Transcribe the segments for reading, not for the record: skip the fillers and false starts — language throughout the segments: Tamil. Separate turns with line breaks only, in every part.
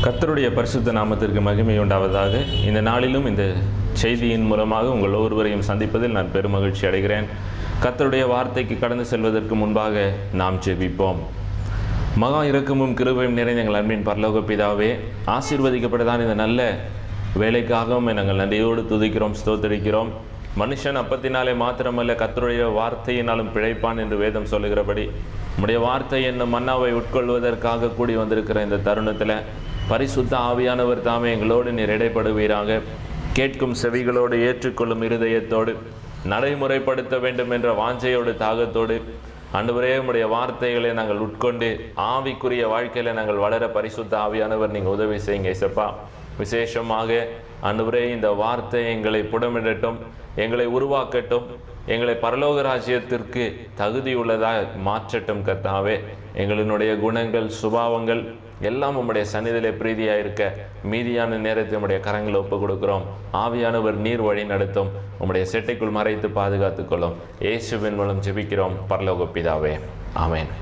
கர்த்தருடைய பரிசுத்த நாமத்திற்கு மகிமை உண்டாவதாக. இந்த நாளிலும் இந்த செய்தியின் மூலமாக உங்கள் ஒவ்வொருவரையும் சந்திப்பதில் நான் பெருமகிழ்ச்சி அடைகிறேன். கர்த்தருடைய வார்த்தைக்கு கடந்து செல்வதற்கு முன்பாக நாம் ஜெபிப்போம். மகா இரக்கமும் கிருபையும் நிறைந்த எங்கள் அன்பின் பரலோக பிதாவே, ஆசீர்வதிக்கப்பட்டதான் இந்த நல்ல வேலைக்காகவும் நாங்கள் நன்றியோடு துதிக்கிறோம், ஸ்தோத்திரிக்கிறோம். மனுஷன் அப்பத்தினாலே மாத்திரமல்ல கர்த்தருடைய வார்த்தையினாலும் பிழைப்பான் என்று வேதம் சொல்லுகிறபடி உம்முடைய வார்த்தை என்னும் மன்னாவை உட்கொள்வதற்காக கூடி வந்திருக்கிற இந்த தருணத்தில் பரிசுத்த ஆவியானவர் தாமே எங்களோடு நீர் இடைப்படுவீராக. கேட்கும் செவிகளோடு, ஏற்றுக்கொள்ளும் இருதயத்தோடு, நடைமுறைப்படுத்த வேண்டும் என்ற வாஞ்சையோடு, தாகத்தோடு ஆண்டவரே உம்முடைய வார்த்தைகளை நாங்கள் உட்கொண்டு ஆவிக்குரிய வாழ்க்கையில் நாங்கள் வளர பரிசுத்த ஆவியானவர் நீங்கள் உதவி செய்யுங்க இயேசப்பா. விசேஷமாக ஆண்டவரே இந்த வார்த்தை எங்களை புடமிடட்டும், எங்களை உருவாக்கட்டும், எங்களை பரலோக ராஜ்யத்திற்கு தகுதியுள்ளதாக மாற்றட்டும். கர்த்தாவே, எங்களினுடைய குணங்கள், சுபாவங்கள் எல்லாம் உம்முடைய சந்நிதியிலே பிரீதியாக இருக்க மீதியான நேரத்தை உம்முடைய கரங்களை ஒப்புக் கொடுக்கிறோம். ஆவியானவர் நீர் வழி நடத்தும், உம்முடைய செட்டைக்குள் மறைத்து பாதுகாத்துக் கொள்ளும். இயேசுவின் மூலம் ஜெபிக்கிறோம் பரலோக பிதாவே, ஆமென்.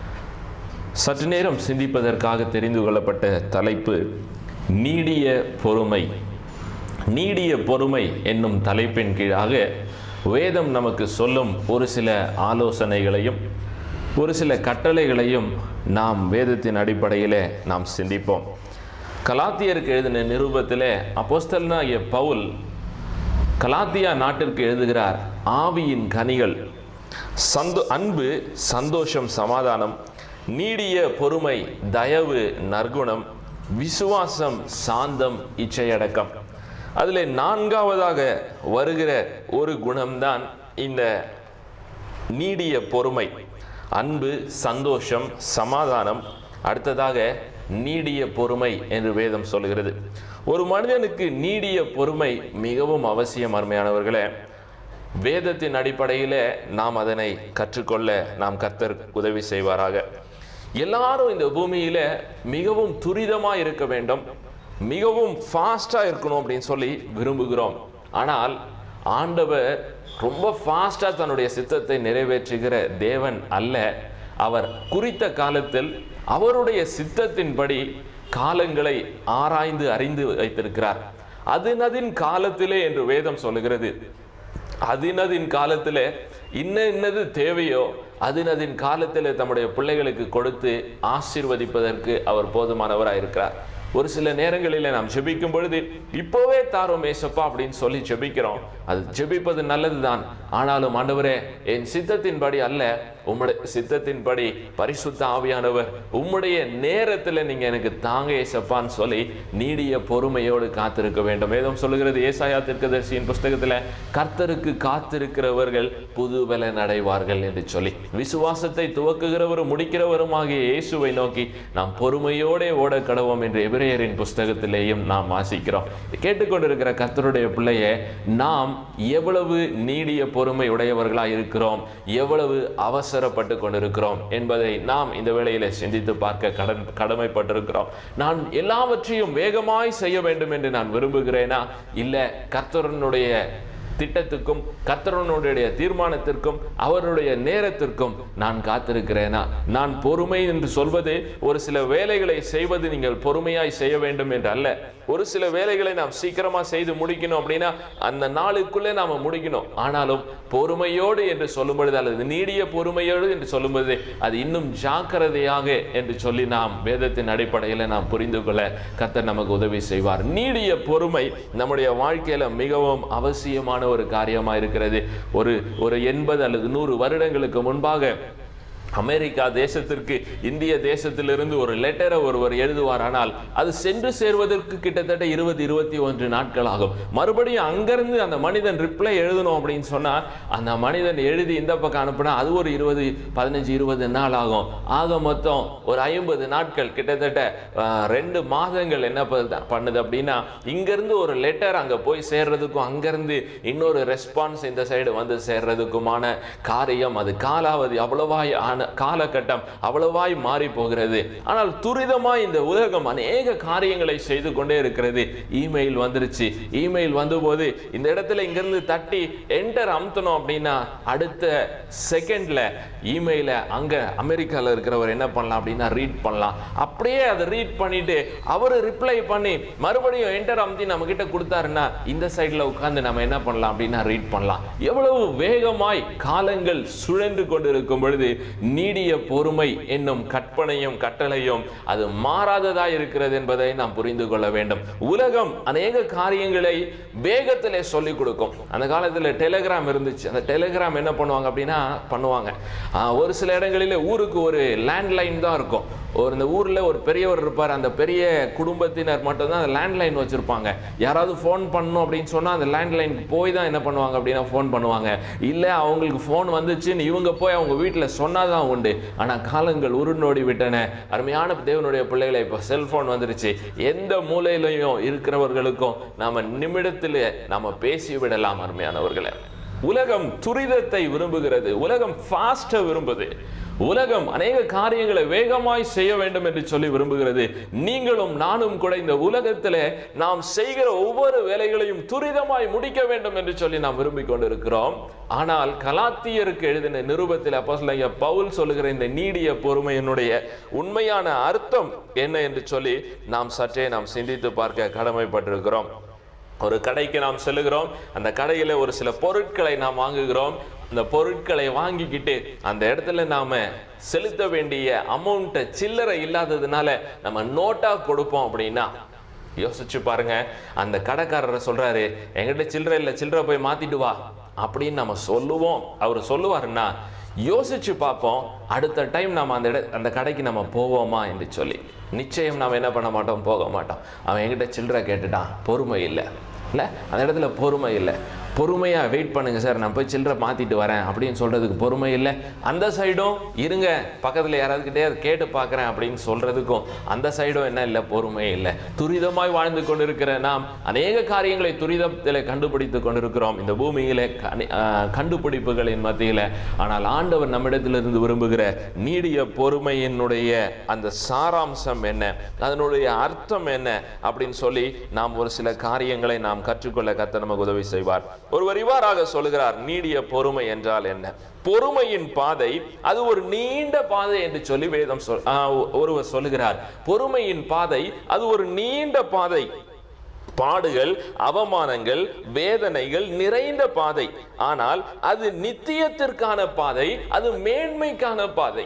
சற்று நேரம் சிந்திப்பதற்காக தெரிந்து கொள்ளப்பட்ட தலைப்பு நீடிய பொறுமை. நீடிய பொறுமை என்னும் தலைப்பின் கீழாக வேதம் நமக்கு சொல்லும் ஒரு சில ஆலோசனைகளையும் ஒரு சில கட்டளைகளையும் நாம் வேதத்தின் அடிப்படையில் நாம் சிந்திப்போம். கலாத்தியருக்கு எழுதின நிருபத்தில் அப்போஸ்தலனாகிய பவுல் கலாத்தியா நாட்டிற்கு எழுதுகிறார். ஆவியின் கனிகள் அன்பு, சந்தோஷம், சமாதானம், நீடிய பொறுமை, தயவு, நற்குணம், விசுவாசம், சாந்தம், இச்சையடக்கம். அதில் நான்காவதாக வருகிற ஒரு குணம்தான் இந்த நீடிய பொறுமை. அன்பு, சந்தோஷம், சமாதானம், அடுத்ததாக நீடிய பொறுமை என்று வேதம் சொல்கிறது. ஒரு மனிதனுக்கு நீடிய பொறுமை மிகவும் அவசியம். அருமையானவர்களே, வேதத்தின் அடிப்படையில் நாம் அதனை கற்றுக்கொள்ள நாம் கர்த்தர் உதவி செய்வாராக. எல்லாரும் இந்த பூமியில் மிகவும் துரிதமாக இருக்க வேண்டும், மிகவும் ஃபாஸ்டாக இருக்கணும் அப்படின்னு சொல்லி விரும்புகிறோம். ஆனால் ஆண்டவர் ரொம்ப ஃபாஸ்டாக தன்னுடைய சித்தத்தை நிறைவேற்றுகிற தேவன் அல்ல. அவர் குறித்த காலத்தில் அவருடைய சித்தத்தின்படி காலங்களை ஆராய்ந்து அறிந்து வைத்திருக்கிறார். அதினதின் காலத்திலே என்று வேதம் சொல்லுகிறது. அதினதின் காலத்தில் இன்னது தேவையோ அதினதின் காலத்தில் தம்முடைய பிள்ளைகளுக்கு கொடுத்து ஆசீர்வதிப்பதற்கு அவர் போதுமானவராக இருக்கிறார். ஒரு சில நேரங்களில் நாம் ஜெபிக்கும் பொழுது இப்போவே தாரோம் ஏசப்பா அப்படின்னு சொல்லி ஜெபிக்கிறோம். அது ஜெபிப்பது நல்லதுதான். ஆனாலும் ஆண்டவரே, என் சித்தத்தின்படி அல்ல, உம்முடைய சித்தத்தின்படி பரிசுத்த ஆவியானவர் உம்முடைய நேரத்தில் நீங்க எனக்கு தாங்க ஏசப்பான்னு சொல்லி நீடிய பொறுமையோடு காத்திருக்க வேண்டும். வேதம் சொல்லுகிறது ஏசாயா தீர்க்கதரிசியின் புஸ்தகத்தில் கர்த்தருக்கு காத்திருக்கிறவர்கள் புது பலன் அடைவார்கள் என்று சொல்லி, விசுவாசத்தை துவக்குகிறவரும் முடிக்கிறவருமாகிய இயேசுவை நோக்கி நாம் பொறுமையோடே ஓட கடவோம் என்று எபிரேயரின் புஸ்தகத்திலேயும் நாம் வாசிக்கிறோம். கேட்டுக்கொண்டிருக்கிற கர்த்தருடைய பிள்ளையே, நாம் எவ்வளவு நீடிய பொறுமை உடையவர்களாக இருக்கிறோம், எவ்வளவு அவசரப்பட்டு கொண்டிருக்கிறோம் என்பதை நாம் இந்த வேளையில சிந்தித்து பார்க்க கடமைப்பட்டிருக்கிறோம். நான் எல்லாவற்றையும் வேகமாய் செய்ய வேண்டும் என்று நான் விரும்புகிறேனா? இல்ல, கர்த்தருடைய திட்டத்துக்கும் கர்த்தருடைய தீர்மானத்திற்கும் அவருடைய நேரத்திற்கும் நான் காத்திருக்கிறேனா? நான் பொறுமை என்று சொல்வது ஒரு சில வேலைகளை செய்வது நீங்கள் பொறுமையாய் செய்ய வேண்டும் என்று அல்ல. ஒரு சில வேலைகளை நாம் சீக்கிரமா செய்து முடிக்கணும் அப்படின்னா அந்த நாளுக்குள்ளே நாம முடிக்கணும். ஆனாலும் பொறுமையோடு என்று சொல்லும் பொழுது, அல்லது நீடிய பொறுமையோடு என்று சொல்லும் பொழுது அது இன்னும் ஜாக்கிரதையாக என்று சொல்லி நாம் வேதத்தின் அடிப்படையில் நாம் புரிந்து கொள்ள கர்த்தர் நமக்கு உதவி செய்வார். நீடிய பொறுமை நம்முடைய வாழ்க்கையில மிகவும் அவசியமான ஒரு காரியமா இருக்கிறது. ஒரு 80 அல்லது 100 வருடங்களுக்கு முன்பாக அமெரிக்கா தேசத்திற்கு இந்திய தேசத்திலிருந்து ஒரு லெட்டரை ஒருவர் எழுதுவார். ஆனால் அது சென்று சேர்வதற்கு கிட்டத்தட்ட 20-21 நாட்கள் ஆகும். மறுபடியும் அங்கிருந்து அந்த மனிதன் ரிப்ளை எழுதணும் அப்படின்னு சொன்னா அந்த மனிதன் எழுதி இந்த பக்கம் அனுப்புனா அது ஒரு 15-20 நாள் ஆகும். ஆக மொத்தம் ஒரு 50 நாட்கள், கிட்டத்தட்ட 2 மாதங்கள் என்ன பண்ணுது அப்படின்னா, இங்கிருந்து ஒரு லெட்டர் அங்க போய் சேர்றதுக்கும் அங்கிருந்து இன்னொரு ரெஸ்பான்ஸ் இந்த சைடு வந்து சேர்றதுக்குமான காரியம், அது காலாவதி அவ்வளவா ஆன காலகட்டம் அவ்வளவாய் மாறி போகிறது. ஆனால் துரிதமாய் இந்த உலகம் அநேக காரியங்களை செய்து கொண்டே இருக்கிறது. இமெயில் வந்துருச்சு. இமெயில் வந்தபோது இந்த இடத்துல இங்கிருந்து தட்டி என்டர் அமுத்தணும் அப்படின்னா அடுத்த செகண்ட்ல இமெயில அங்க அமெரிக்கால இருக்கிறவர் என்ன பண்ணலாம் அப்படின்னா ரீட் பண்ணலாம். அப்படியே அதை ரீட் பண்ணிட்டு அவரு ரிப்ளை பண்ணி மறுபடியும் என்டர் அமுத்தி நம்ம கிட்ட கொடுத்தாருன்னா இந்த சைட்ல உட்கார்ந்து நம்ம என்ன பண்ணலாம் அப்படின்னா ரீட் பண்ணலாம். எவ்வளவு வேகமாய் காலங்கள் சுழன்று கொண்டிருக்கும் பொழுது நீடிய பொறுமை என்னும் கற்பனையும் கட்டளையும் அது மாறாததா இருக்கிறது என்பதை நாம் புரிந்து கொள்ள வேண்டும். உலகம் அநேக காரியங்களை வேகத்திலே சொல்லிக் கொடுக்கும். அந்த காலத்தில் டெலிகிராம் இருந்துச்சு. அந்த டெலிகிராம் என்ன பண்ணுவாங்க அப்படின்னா பண்ணுவாங்க. ஒரு சில இடங்களில் ஊருக்கு ஒரு லேண்ட்லைன் தான் இருக்கும். இந்த ஊரில் ஒரு பெரியவர் இருப்பார். அந்த பெரிய குடும்பத்தினர் மட்டும்தான் அந்த லேண்ட்லைன் வச்சுருப்பாங்க. யாராவது ஃபோன் பண்ணணும் அப்படின்னு சொன்னால் அந்த லேண்ட்லைனுக்கு போய் தான் என்ன பண்ணுவாங்க அப்படின்னா ஃபோன் பண்ணுவாங்க. இல்லை அவங்களுக்கு ஃபோன் வந்துச்சுன்னு இவங்க போய் அவங்க வீட்டில் சொன்னாதான் உண்டு. ஆனால் காலங்கள் உருண்டோடி விட்டன. அருமையான தேவனுடைய பிள்ளைகளை இப்போ செல்ஃபோன் வந்துருச்சு. எந்த மூலையிலையும் இருக்கிறவர்களுக்கும் நாம் நிமிடத்தில் நாம் பேசி விடலாம். அருமையானவர்களை, உலகம் துரிதத்தை விரும்புகிறது. உலகம் ஃபாஸ்ட்டை விரும்புது. உலகம் அநேக காரியங்களை வேகமாய் செய்ய வேண்டும் என்று சொல்லி விரும்புகிறது. நீங்களும் நானும் கூட இந்த உலகத்தில் நாம் செய்கிற ஒவ்வொரு வேலைகளையும் துரிதமாய் முடிக்க வேண்டும் என்று சொல்லி நாம் விரும்பிக் கொண்டிருக்கிறோம். ஆனால் கலாத்தியருக்கு எழுதின நிருபத்தில் அப்போஸ்தலனாகிய பவுல் சொல்லுகிற இந்த நீடிய பொறுமையினுடைய உண்மையான அர்த்தம் என்ன என்று சொல்லி நாம் சற்றே சிந்தித்து பார்க்க கடமைப்பட்டிருக்கிறோம். ஒரு கடைக்கு நாம் செல்லுகிறோம். அந்த கடையில் ஒரு சில பொருட்களை நாம் வாங்குகிறோம். அந்த பொருட்களை வாங்கிக்கிட்டு அந்த இடத்துல நாம செலுத்த வேண்டிய அமௌண்ட்டை சில்லறை இல்லாததுனால நம்ம நோட்டா கொடுப்போம் அப்படின்னா யோசிச்சு பாருங்க. அந்த கடைக்காரரை சொல்றாரு, என்கிட்ட சில்லறை இல்லை, சில்லறை போய் மாத்திட்டு வா அப்படின்னு நம்ம சொல்லுவோம். அவர் சொல்லுவாருன்னா யோசிச்சு பார்ப்போம், அடுத்த டைம் நம்ம அந்த கடைக்கு நம்ம போவோமா என்று சொல்லி. நிச்சயம் நாம் என்ன பண்ண மாட்டோம், போக மாட்டோம். அவன் என்கிட்ட சில்லறை கேட்டுட்டான், பொறுமை இல்லை. அந்த இடத்துல பொறுமை இல்லை. பொறுமையாக வெயிட் பண்ணுங்க சார், நான் போய் சில்லறை மாற்றிட்டு வரேன் அப்படின்னு சொல்கிறதுக்கு பொறுமை இல்லை. அந்த சைடும் இருங்க, பக்கத்தில் யாராவதுக்கிட்டே கேட்டு பார்க்குறேன் அப்படின்னு சொல்கிறதுக்கும் அந்த சைடும் என்ன இல்லை, பொறுமை இல்லை. துரிதமாய் வாழ்ந்து கொண்டிருக்கிற நாம் அநேக காரியங்களை துரிதத்தில் கண்டுபிடித்து கொண்டிருக்கிறோம் இந்த பூமியிலே கண்டுபிடிப்புகளின் மத்தியில். ஆனால் ஆண்டவர் நம்மிடத்திலிருந்து விரும்புகிற நீடிய பொறுமையினுடைய அந்த சாராம்சம் என்ன, அதனுடைய அர்த்தம் என்ன அப்படின்னு சொல்லி நாம் ஒரு சில காரியங்களை நாம் கற்றுக்கொள்ள கர்த்தர் நமக்கு உதவி செய்வார். ஒருவர் இவ்வாறாக சொல்லுகிறார், நீடிய பொறுமை என்றால் என்ன? பொறுமையின் பாதை அது ஒரு நீண்ட பாதை என்று சொல்லி வேதம் ஒருவர் சொல்லுகிறார். பொறுமையின் பாதை அது ஒரு நீண்ட பாதை. பாடுகள், அவமானங்கள், வேதனைகள் நிறைந்த பாதை. ஆனால் அது நித்தியத்திற்கான பாதை, அது மேன்மைக்கான பாதை.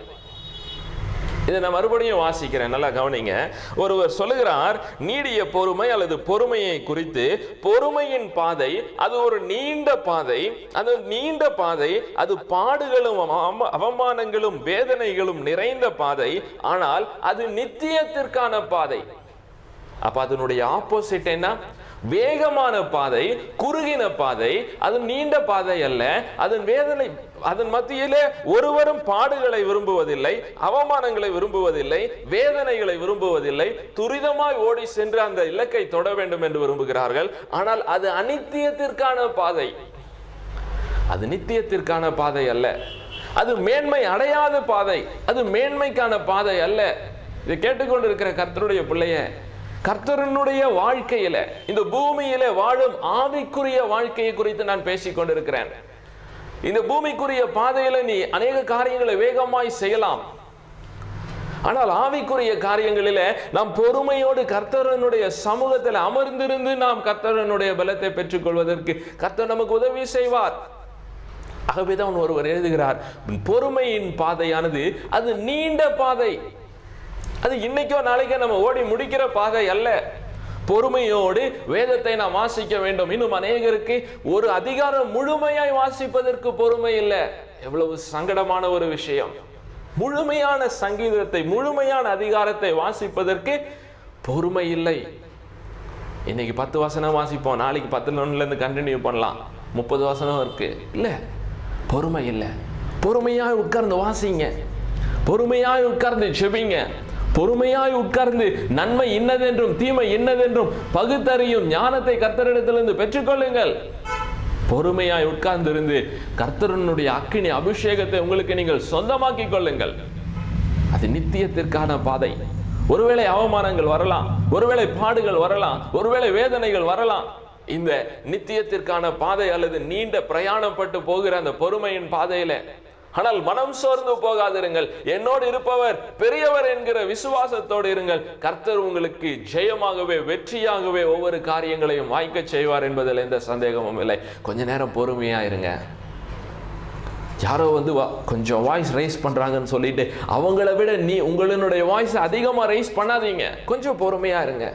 இதை நான் மறுபடியும் வாசிக்கிறேன், நல்லா கவனிங்க. ஒருவர் சொல்லுகிறார், நீடிய பொறுமை அல்லது பொறுமையை குறித்து, பொறுமையின் பாதை அது ஒரு நீண்ட பாதை. அது நீண்ட பாதை, அது பாடுகளும் அவமானங்களும் வேதனைகளும் நிறைந்த பாதை. ஆனால் அது நித்தியத்திற்கான பாதை. அப்ப அதனுடைய ஆப்போசிட் என்ன? வேகமான பாதை, குறுகின பாதை. அது நீண்ட பாதை அல்ல. அதன் வேதனை, அதன் மத்தியிலே ஒருவரும் பாடுகளை விரும்புவதில்லை, அவமானங்களை விரும்புவதில்லை, வேதனைகளை விரும்புவதில்லை. துரிதமாய் ஓடி சென்று அந்த இலக்கை தொட வேண்டும் என்று விரும்புகிறார்கள். ஆனால் அது அநித்தியத்திற்கான பாதை. அது நித்தியத்திற்கான பாதை அல்ல. அது மேன்மை அடையாத பாதை. அது மேன்மைக்கான பாதை அல்ல. இதை கேட்டுக்கொண்டிருக்கிற கர்த்தருடைய பிள்ளைய, கர்த்தருடைய வாழ்க்கையில, இந்த பூமியில வாழும் ஆவிக்குரிய வாழ்க்கையை குறித்து நான் பேசிக் கொண்டிருக்கிறேன். இந்த பூமிக்குரிய பாதையில நீ அநேக காரியங்களை வேகமாய் செய்யலாம். ஆனால் ஆவிக்குரிய காரியங்களில நாம் பொறுமையோடு கர்த்தருடைய சமூகத்தில் அமர்ந்திருந்து நாம் கர்த்தருடைய பலத்தை பெற்றுக் கொள்வதற்கு கர்த்தர் நமக்கு உதவி செய்வார். ஆகவேதான் ஒருவர் எழுதுகிறார், பொறுமையின் பாதையானது அது நீண்ட பாதை. அது இன்னைக்கோ நாளைக்கோ நம்ம ஓடி முடிக்கிற பாதை அல்ல. பொறுமையோடு வேதத்தை நாம் வாசிக்க வேண்டும். இன்னும் அநேகருக்கு ஒரு அதிகாரம் முழுமையாய் வாசிப்பதற்கு பொறுமை இல்லை. எவ்வளவு சங்கடமான ஒரு விஷயம். முழுமையான சங்கீதத்தை, முழுமையான அதிகாரத்தை வாசிப்பதற்கு பொறுமை இல்லை. இன்னைக்கு 10 வசனம் வாசிப்போம், நாளைக்கு 11 கண்டினியூ பண்ணலாம். 30 வசனம் இருக்கு. இல்ல, பொறுமை இல்லை. பொறுமையாய் உட்கார்ந்து வாசிங்க, பொறுமையாய் உட்கார்ந்து ஜெபிங்க, பொறுமையாய் உட்கார்ந்து நன்மை இன்னதென்றும் தீமை இன்னதென்றும் பகுத்தறியும் ஞானத்தை கர்த்தரிடத்திலிருந்து பெற்றுக்கொள்ளுங்கள். பொறுமையாய் உட்கார்ந்திருந்து கர்த்தருடைய அக்கினி அபிஷேகத்தை உங்களுக்கு நீங்கள் சொந்தமாக்கி கொள்ளுங்கள். அது நித்தியத்திற்கான பாதை. ஒருவேளை அவமானங்கள் வரலாம், ஒருவேளை பாடுகள் வரலாம், ஒருவேளை வேதனைகள் வரலாம். இந்த நித்தியத்திற்கான பாதை அல்லது நீண்ட பிரயாணப்பட்டு போகிற அந்த பொறுமையின் பாதையில ஆனால் மனம் சோர்ந்து போகாதிருங்கள். என்னோடு இருப்பவர் பெரியவர் என்கிற விசுவாசத்தோடு இருங்கள். கர்த்தர் உங்களுக்கு ஜெயமாகவே வெற்றியாகவே ஒவ்வொரு காரியங்களையும் வாய்க்க செய்வார் என்பதில் எந்த சந்தேகமும் இல்லை. கொஞ்ச நேரம் பொறுமையா இருங்க. யாரோ கொஞ்சம் வாய்ஸ் ரைஸ் பண்றாங்கன்னு சொல்லிட்டு அவங்கள விட உங்களுடைய வாய்ஸ் அதிகமா ரைஸ் பண்ணாதீங்க. கொஞ்சம் பொறுமையா இருங்க.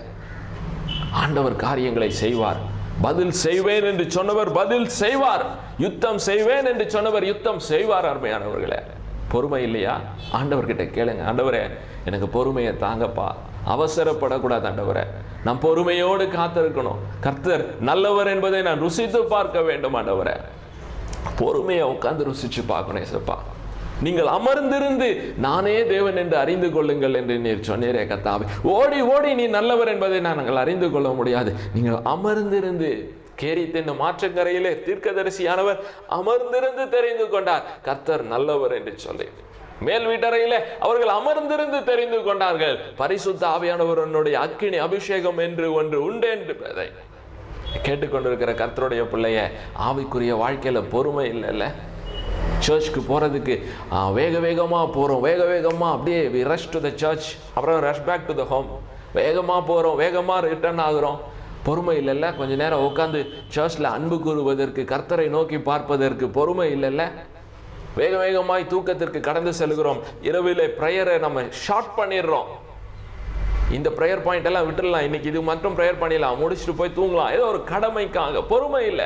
ஆண்டவர் காரியங்களை செய்வார். பதில் செய்வேன் என்று சொன்னவர் பதில் செய்வார். யுத்தம் செய்வேன் என்று சொன்னவர் யுத்தம் செய்வார். அருமையானவர்களே, பொறுமை இல்லையா? ஆண்டவர்கிட்ட கேளுங்க. ஆண்டவரே, எனக்கு பொறுமையை தாங்கப்பா. அவசரப்படக்கூடாது ஆண்டவரே. நான் பொறுமையோடு காத்திருக்கணும். கர்த்தர் நல்லவர் என்பதை நான் ருசித்து பார்க்க வேண்டும் ஆண்டவரே. பொறுமையை உட்கார்ந்து ருசிச்சு பார்க்கணும். ஏசப்பா, நீங்கள் அமர்ந்திருந்து நானே தேவன் என்று அறிந்து கொள்ளுங்கள் என்று நீர் சொன்னீரே கர்த்தாவே. ஓடி ஓடி நீ நல்லவர் என்பதை நாங்கள் அறிந்து கொள்ள முடியாது. நீங்கள் அமர்ந்திருந்து கேரித்தின் மாற்றங்கரையிலே தீர்க்கதரிசியானவர் அமர்ந்திருந்து தெரிந்து கொண்டார் கர்த்தர் நல்லவர் என்று சொல்லி. மேல் வீட்டறையிலே அவர்கள் அமர்ந்திருந்து தெரிந்து கொண்டார்கள் பரிசுத்த ஆவியானவருடைய அக்கினி அபிஷேகம் என்று ஒன்று உண்டு என்பதை. கேட்டுக்கொண்டிருக்கிற கர்த்தருடைய பிள்ளைய, ஆவிக்குரிய வாழ்க்கையில பொறுமை இல்லைல்ல? சர்ச்சுக்கு போறதுக்கு வேக வேகமா போறோம், வேக வேகமா அப்படியே we rush to the church, அப்புறம் rush back to the home. வேகமா போறோம், வேகமா ரிட்டர்ன் ஆகுறோம். பொறுமை இல்லைல்ல? கொஞ்ச நேரம் உட்காந்து சர்ச்ல அன்பு கூறுவதற்கு, கர்த்தரை நோக்கி பார்ப்பதற்கு பொறுமை இல்லைல்ல? வேக வேகமாய் தூக்கத்திற்கு கடந்து செல்கிறோம். இரவிலே பிரேயரை நம்ம ஷார்ட் பண்ணிடுறோம். இந்த பிரேயர் பாயிண்ட் எல்லாம் விட்டுடலாம், இன்னைக்கு இது மட்டும் பிரேயர் பண்ணிடலாம், முடிச்சுட்டு போய் தூங்கலாம், ஏதோ ஒரு கடமைக்காக. பொறுமை இல்லை.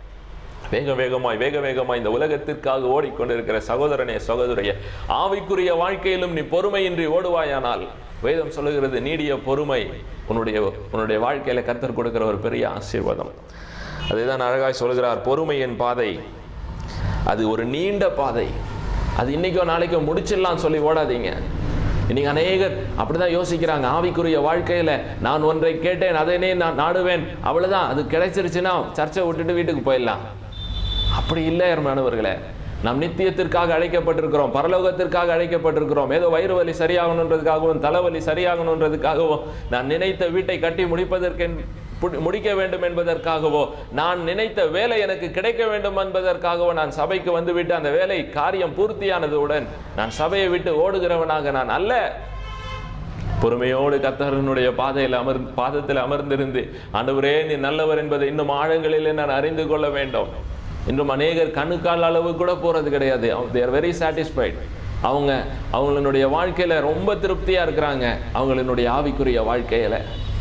வேக வேகமாய் இந்த உலகத்திற்காக ஓடிக்கொண்டிருக்கிற சகோதரனே, சகோதரிய, ஆவிக்குரிய வாழ்க்கையிலும் நீ பொறுமையின்றி ஓடுவாயானால் வேதம் சொல்லுகிறது நீடிய பொறுமை உன்னுடைய வாழ்க்கையில கர்த்தர் கொடுக்கிற ஒரு பெரிய ஆசீர்வாதம். அதுதான் அழகாய் சொல்கிறார். பொறுமையின் பாதை அது ஒரு நீண்ட பாதை. அது இன்னைக்கோ நாளைக்கோ முடிச்சிடலாம் சொல்லி ஓடாதீங்க. இன்னைக்கு அநேகர் அப்படிதான் யோசிக்கிறாங்க. ஆவிக்குரிய வாழ்க்கையில நான் ஒன்றை கேட்டேன், அதனே நான் நாடுவேன், அவ்வளவுதான், அது கிடைச்சிருச்சுன்னா சர்ச்சை விட்டுட்டு வீட்டுக்கு போயிடலாம். அப்படி இல்லை அருமையானவர்களே. நாம் நித்தியத்திற்காக அழைக்கப்பட்டிருக்கிறோம், பரலோகத்திற்காக அழைக்கப்பட்டிருக்கிறோம். ஏதோ வயிறு வலி சரியாகணுன்றதுக்காகவும் தலைவலி சரியாகணுன்றதுக்காகவோ, நான் நினைத்த வீட்டை கட்டி முடிக்க வேண்டும் என்பதற்காகவோ, நான் நினைத்த வேலை எனக்கு கிடைக்க வேண்டும் என்பதற்காகவோ நான் சபைக்கு வந்துவிட்டு அந்த வேலை காரியம் பூர்த்தியானதுடன் நான் சபையை விட்டு ஓடுகிறவனாக நான் அல்ல. பொறுமையோடு கர்த்தருடைய பாதத்தில் அமர்ந்திருந்து, ஆண்டவரே நீ நல்லவர் என்பதை இன்னும் ஆழங்களிலே நான் அறிந்து கொள்ள வேண்டும். இன்றும் அநேகர் கண்ணுக்கால் அளவு கூட போறது கிடையாது. they are very satisfied. அவங்களுடைய வாழ்க்கையில ரொம்ப திருப்தியா இருக்கிறாங்க. அவங்களுடைய ஆவிக்குரிய வாழ்க்கையில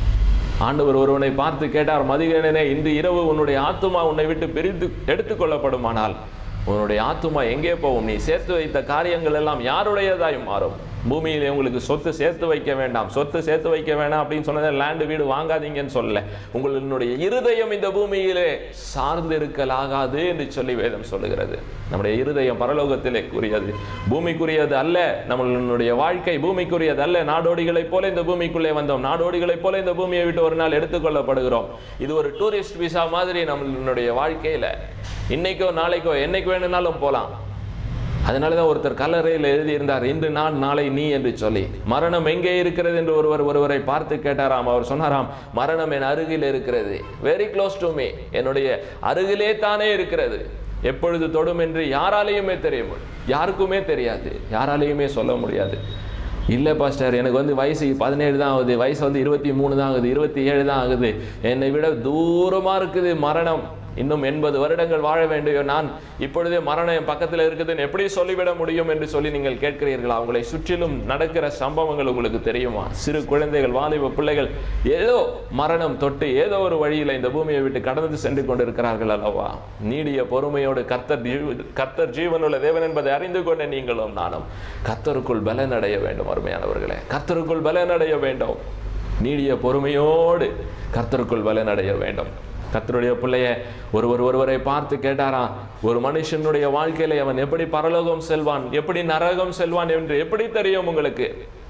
ஆண்டவர் ஒருவனை பார்த்து கேட்டார், மதிகேனனே, இன்று இரவு உன்னுடைய ஆத்துமா உன்னை விட்டு பிரித்து எடுத்துக்கொள்ளப்படுமானால் உன்னுடைய ஆத்துமா எங்கே போகும்? நீ சேர்த்து வைத்த காரியங்கள் எல்லாம் யாருடையதாய் மாறும்? பூமியிலே உங்களுக்கு சொத்து சேர்த்து வைக்க வேண்டாம், சொத்து சேர்த்து வைக்க வேண்டாம் அப்படின்னு சொன்னதை லேண்டு வீடு வாங்காதீங்கன்னு சொல்லல. உங்களுடைய இருதயம் இந்த பூமியிலே சார்ந்து இருக்கலாகாது என்று சொல்லி வேதம் சொல்லுகிறது. நம்முடைய இருதயம் பரலோகத்திலே கூறியது, பூமிக்குரியது அல்ல. நம்மளுடைய வாழ்க்கை பூமிக்குரியது அல்ல. நாடோடிகளைப் போல இந்த பூமிக்குள்ளே வந்தோம், நாடோடிகளைப் போல இந்த பூமியை விட்டு ஒரு நாள் எடுத்துக்கொள்ளப்படுகிறோம். இது ஒரு டூரிஸ்ட் விசா மாதிரி நம்மளுடைய வாழ்க்கையில இன்னைக்கோ நாளைக்கோ என்னைக்கு வேணும்னாலும் போலாம். அதனாலதான் ஒருத்தர் கல்லறையில் எழுதியிருந்தார், இன்று நான் நாளை நீ என்று சொல்லி. மரணம் எங்கே இருக்கிறது என்று ஒருவரை பார்த்து கேட்டாராம். அவர் சொன்னாராம், மரணம் என் அருகில் இருக்கிறது, வெரி க்ளோஸ் டு மீ, என்னுடைய அருகிலே தானே இருக்கிறது. எப்பொழுது தொடும் என்று யாராலையுமே தெரியும், யாருக்குமே தெரியாது, யாராலையுமே சொல்ல முடியாது. இல்லை பாஸ்டர், எனக்கு வயசு 17 தான் ஆகுது, வயசு 23 தான் ஆகுது, 27 தான் ஆகுது, என்னை விட தூரமா இருக்குது மரணம், இன்னும் 80 வருடங்கள் வாழ வேண்டும், நான் இப்பொழுதே மரணம் என் பக்கத்தில் இருக்குதுன்னு எப்படி சொல்லிவிட முடியும் என்று சொல்லி நீங்கள் கேட்கிறீர்களா? உங்களை சுற்றிலும் நடக்கிற சம்பவங்கள் உங்களுக்கு தெரியுமா? சிறு குழந்தைகள், வாலிப பிள்ளைகள் ஏதோ மரணம் தொட்டு ஏதோ ஒரு வழியில் இந்த பூமியை விட்டு கடந்து சென்று கொண்டிருக்கிறார்கள் அல்லவா? நீடிய பொறுமையோடு கர்த்தர் ஜீவனுள்ள தேவன் என்பதை அறிந்து கொண்ட நீங்களும் நானும் கர்த்தருக்குள் பலன் அடைய வேண்டும். அருமையானவர்களே, கர்த்தருக்குள் பலன் அடைய வேண்டும். நீடிய பொறுமையோடு கர்த்தருக்குள் பலன் அடைய வேண்டும். கர்த்தருடைய பிள்ளைய ஒருவரை பார்த்து கேட்டாராம், ஒரு மனுஷனுடைய வாழ்க்கையில அவன் எப்படி பரலோகம் செல்வான், எப்படி நரகம் செல்வான் என்று எப்படி தெரியும் உங்களுக்கு?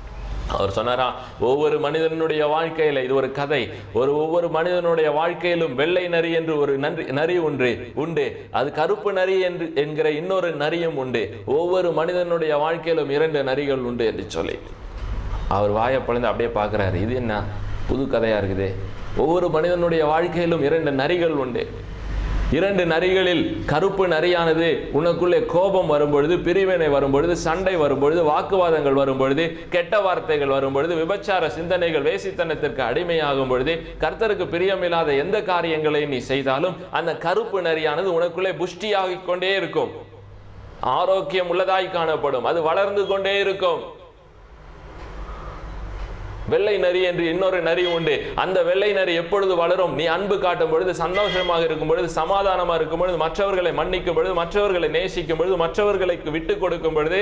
அவர் சொன்னாரா, ஒவ்வொரு மனிதனுடைய வாழ்க்கையில, இது ஒரு கதை, ஒவ்வொரு மனிதனுடைய வாழ்க்கையிலும் வெள்ளை நரி என்று ஒரு நரி உண்டு, அது கருப்பு நரி என்கிற இன்னொரு நரியும் உண்டு, ஒவ்வொரு மனிதனுடைய வாழ்க்கையிலும் 2 நரிகள் உண்டு என்று சொல்லி அவர் வாயை பிளந்து அப்படியே பார்க்கிறாரு. இது என்ன புது கதையா இருக்குது? ஒவ்வொரு மனிதனுடைய வாழ்க்கையிலும் 2 நரிகள் உண்டு. 2 நரிகளில் கருப்பு நரியானது உனக்குள்ளே கோபம் வரும்பொழுது, பிரிவினை வரும்பொழுது, சண்டை வரும்பொழுது, வாக்குவாதங்கள் வரும்பொழுது, கெட்ட வார்த்தைகள் வரும்பொழுது, விபச்சார சிந்தனைகள், வேசித்தனத்திற்கு அடிமையாகும் பொழுது, கர்த்தருக்கு பிரியமில்லாத எந்த காரியங்களை நீ செய்தாலும் அந்த கருப்பு நரியானது உனக்குள்ளே புஷ்டியாகிக் கொண்டே இருக்கும், ஆரோக்கியம் உள்ளதாய் காணப்படும், அது வளர்ந்து கொண்டே இருக்கும். வெள்ளை நரி என்று இன்னொரு நரி உண்டு. அந்த வெள்ளை நரி எப்பொழுது வளரும்? நீ அன்பு காட்டும் பொழுது, சந்தோஷமாக இருக்கும் பொழுது, சமாதானமாக இருக்கும் பொழுது, மற்றவர்களை மன்னிக்கும் பொழுது, மற்றவர்களை நேசிக்கும் பொழுது, மற்றவர்களுக்கு விட்டு கொடுக்கும் பொழுது,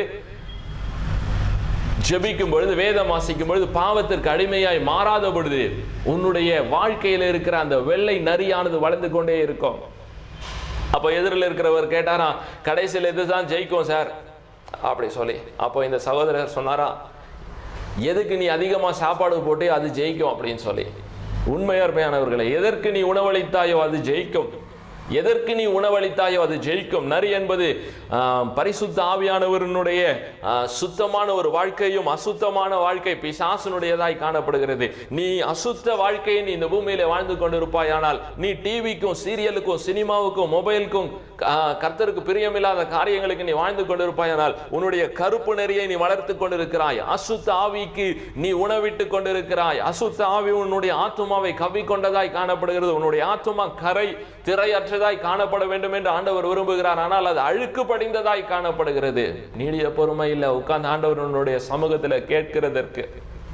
ஜெபிக்கும் பொழுது, வேதம் வாசிக்கும் பொழுது, பாவத்திற்கு அடிமையாய் மாறாத பொழுது உன்னுடைய வாழ்க்கையில் இருக்கிற அந்த வெள்ளை நரியானது வளர்ந்து கொண்டே இருக்கும். அப்போ எதிரில் இருக்கிறவர் கேட்டாரா, கடைசியில் எதுதான் ஜெயிக்கும் சார் அப்படி சொல்லி. அப்போ இந்த சகோதரர் சொன்னாரா, எதுக்கு நீ அதிகமாக சாப்பாடு போட்டு அது ஜெயிக்கும் அப்படின்னு சொல்லி. உண்மையானவர்களை, எதற்கு நீ உணவளித்தாயோ அது ஜெயிக்கும், எதற்கு நீ உணவளித்தாயோ அது ஜெயிக்கும். நரி என்பது பரிசுத்த ஆவியானவருடைய சுத்தமான ஒரு வாழ்க்கையும் அசுத்தமான வாழ்க்கை பிசாசுனுடையதாய் காணப்படுகிறது. நீ அசுத்த வாழ்க்கையை நீ இந்த பூமியில வாழ்ந்து கொண்டிருப்பாயானால், நீ டிவிக்கும் சீரியலுக்கும் சினிமாவுக்கும் மொபைலுக்கும் கர்த்தருக்கு பிரியமில்லாத காரியங்களுக்கு நீ வாழ்ந்து கொண்டிருப்பாயானால் உன்னுடைய கருப்பு நரியை நீ வளர்த்து கொண்டிருக்கிறாய். அசுத்த ஆவிக்கு நீ உணவிட்டு கொண்டிருக்கிறாய். அசுத்த ஆவி உன்னுடைய ஆத்துமாவை கவ்விக்கொண்டதாய் காணப்படுகிறது. உன்னுடைய ஆத்துமா கரை திரையற்றதாய் காணப்பட வேண்டும் என்று ஆண்டவர் விரும்புகிறார். ஆனால் அது அழுக்கு படிந்ததாய் காணப்படுகிறது. நீடிய பொறுமை இல்லை உட்கார்ந்து ஆண்டவர் உன்னுடைய சமூகத்தில் கேட்கிறதற்கு.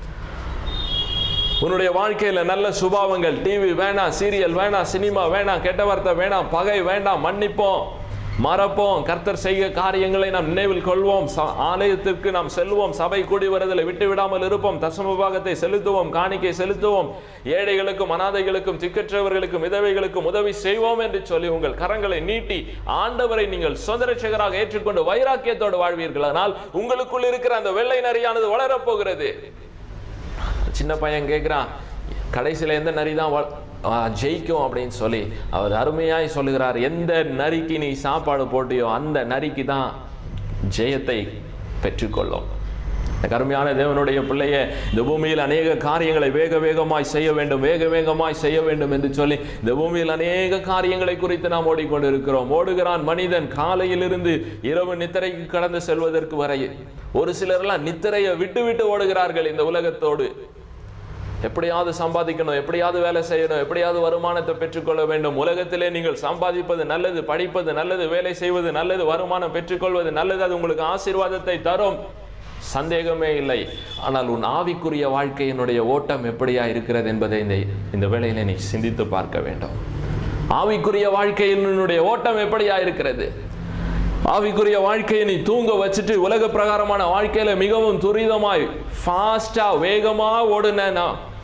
உன்னுடைய வாழ்க்கையில நல்ல சுபாவங்கள், டிவி வேணாம், சீரியல் வேணாம், சினிமா வேணாம், கெட்ட வார்த்தை வேணாம், பகை வேண்டாம், மன்னிப்போம், மறப்போம், கர்த்தர் செய்ய காரியங்களை நாம் நினைவில் கொள்வோம், ஆலயத்திற்கு நாம் செல்வோம், சபை கூடி வருதலை விட்டு விடாமல் இருப்போம், தசம பாகத்தை செலுத்துவோம், காணிக்கை செலுத்துவோம், ஏழைகளுக்கும் அனாதைகளுக்கும் திக்கற்றவர்களுக்கும் விதவைகளுக்கும் உதவி செய்வோம் என்று சொல்லி உங்கள் கரங்களை நீட்டி ஆண்டவரை நீங்கள் சொந்த ரட்சகராக ஏற்றுக்கொண்டு வைராக்கியத்தோடு வாழ்வீர்கள். ஆனால் உங்களுக்குள் இருக்கிற அந்த வெள்ளை நரியானது வளரப்போகிறது. சின்ன பையன் கேட்கிறான், கடைசியில் எந்த நரி தான் ஜெயிக்கும் அப்படின்னு சொல்லி அவர் அருமையாய் சொல்லுகிறார். எந்த நரிக்கு நீ சாப்பாடு போட்டியோ அந்த நரிக்கு தான் ஜெயத்தை பெற்றுக்கொள்ளும். கருமையான தேவனுடைய பிள்ளைய, இந்த பூமியில் அநேக காரியங்களை வேக வேகமாய் செய்ய வேண்டும், வேக வேகமாய் செய்ய வேண்டும் என்று சொல்லி இந்த பூமியில் அநேக காரியங்களை குறித்து நாம் ஓடிக்கொண்டிருக்கிறோம். ஓடுகிறான் மனிதன் காலையிலிருந்து இரவு நித்திரைக்கு கடந்து செல்வதற்கு வரை. ஒரு சிலர்லாம் நித்திரையை விட்டு விட்டு ஓடுகிறார்கள் இந்த உலகத்தோடு. எப்படியாவது சம்பாதிக்கணும், எப்படியாவது வேலை செய்யணும், எப்படியாவது வருமானத்தை பெற்றுக்கொள்ள வேண்டும். உலகத்திலே நீங்கள் சம்பாதிப்பது நல்லது, படிப்பது நல்லது, வேலை செய்வது நல்லது, வருமானம் பெற்றுக்கொள்வது நல்லது, அது உங்களுக்கு ஆசீர்வாதத்தை தரும், சந்தேகமே இல்லை. ஆனால் உன் ஆவிக்குரிய வாழ்க்கையினுடைய ஓட்டம் எப்படியா இருக்கிறது என்பதை இந்த வேளையில நீ சிந்தித்து பார்க்க வேண்டும். ஆவிக்குரிய வாழ்க்கையினுடைய ஓட்டம் எப்படியா இருக்கிறது? ஆவிக்குரிய வாழ்க்கையை நீ தூங்க வச்சுட்டு உலக பிரகாரமான வாழ்க்கையில மிகவும் துரிதமாய் ஃபாஸ்டா வேகமா ஓடுனா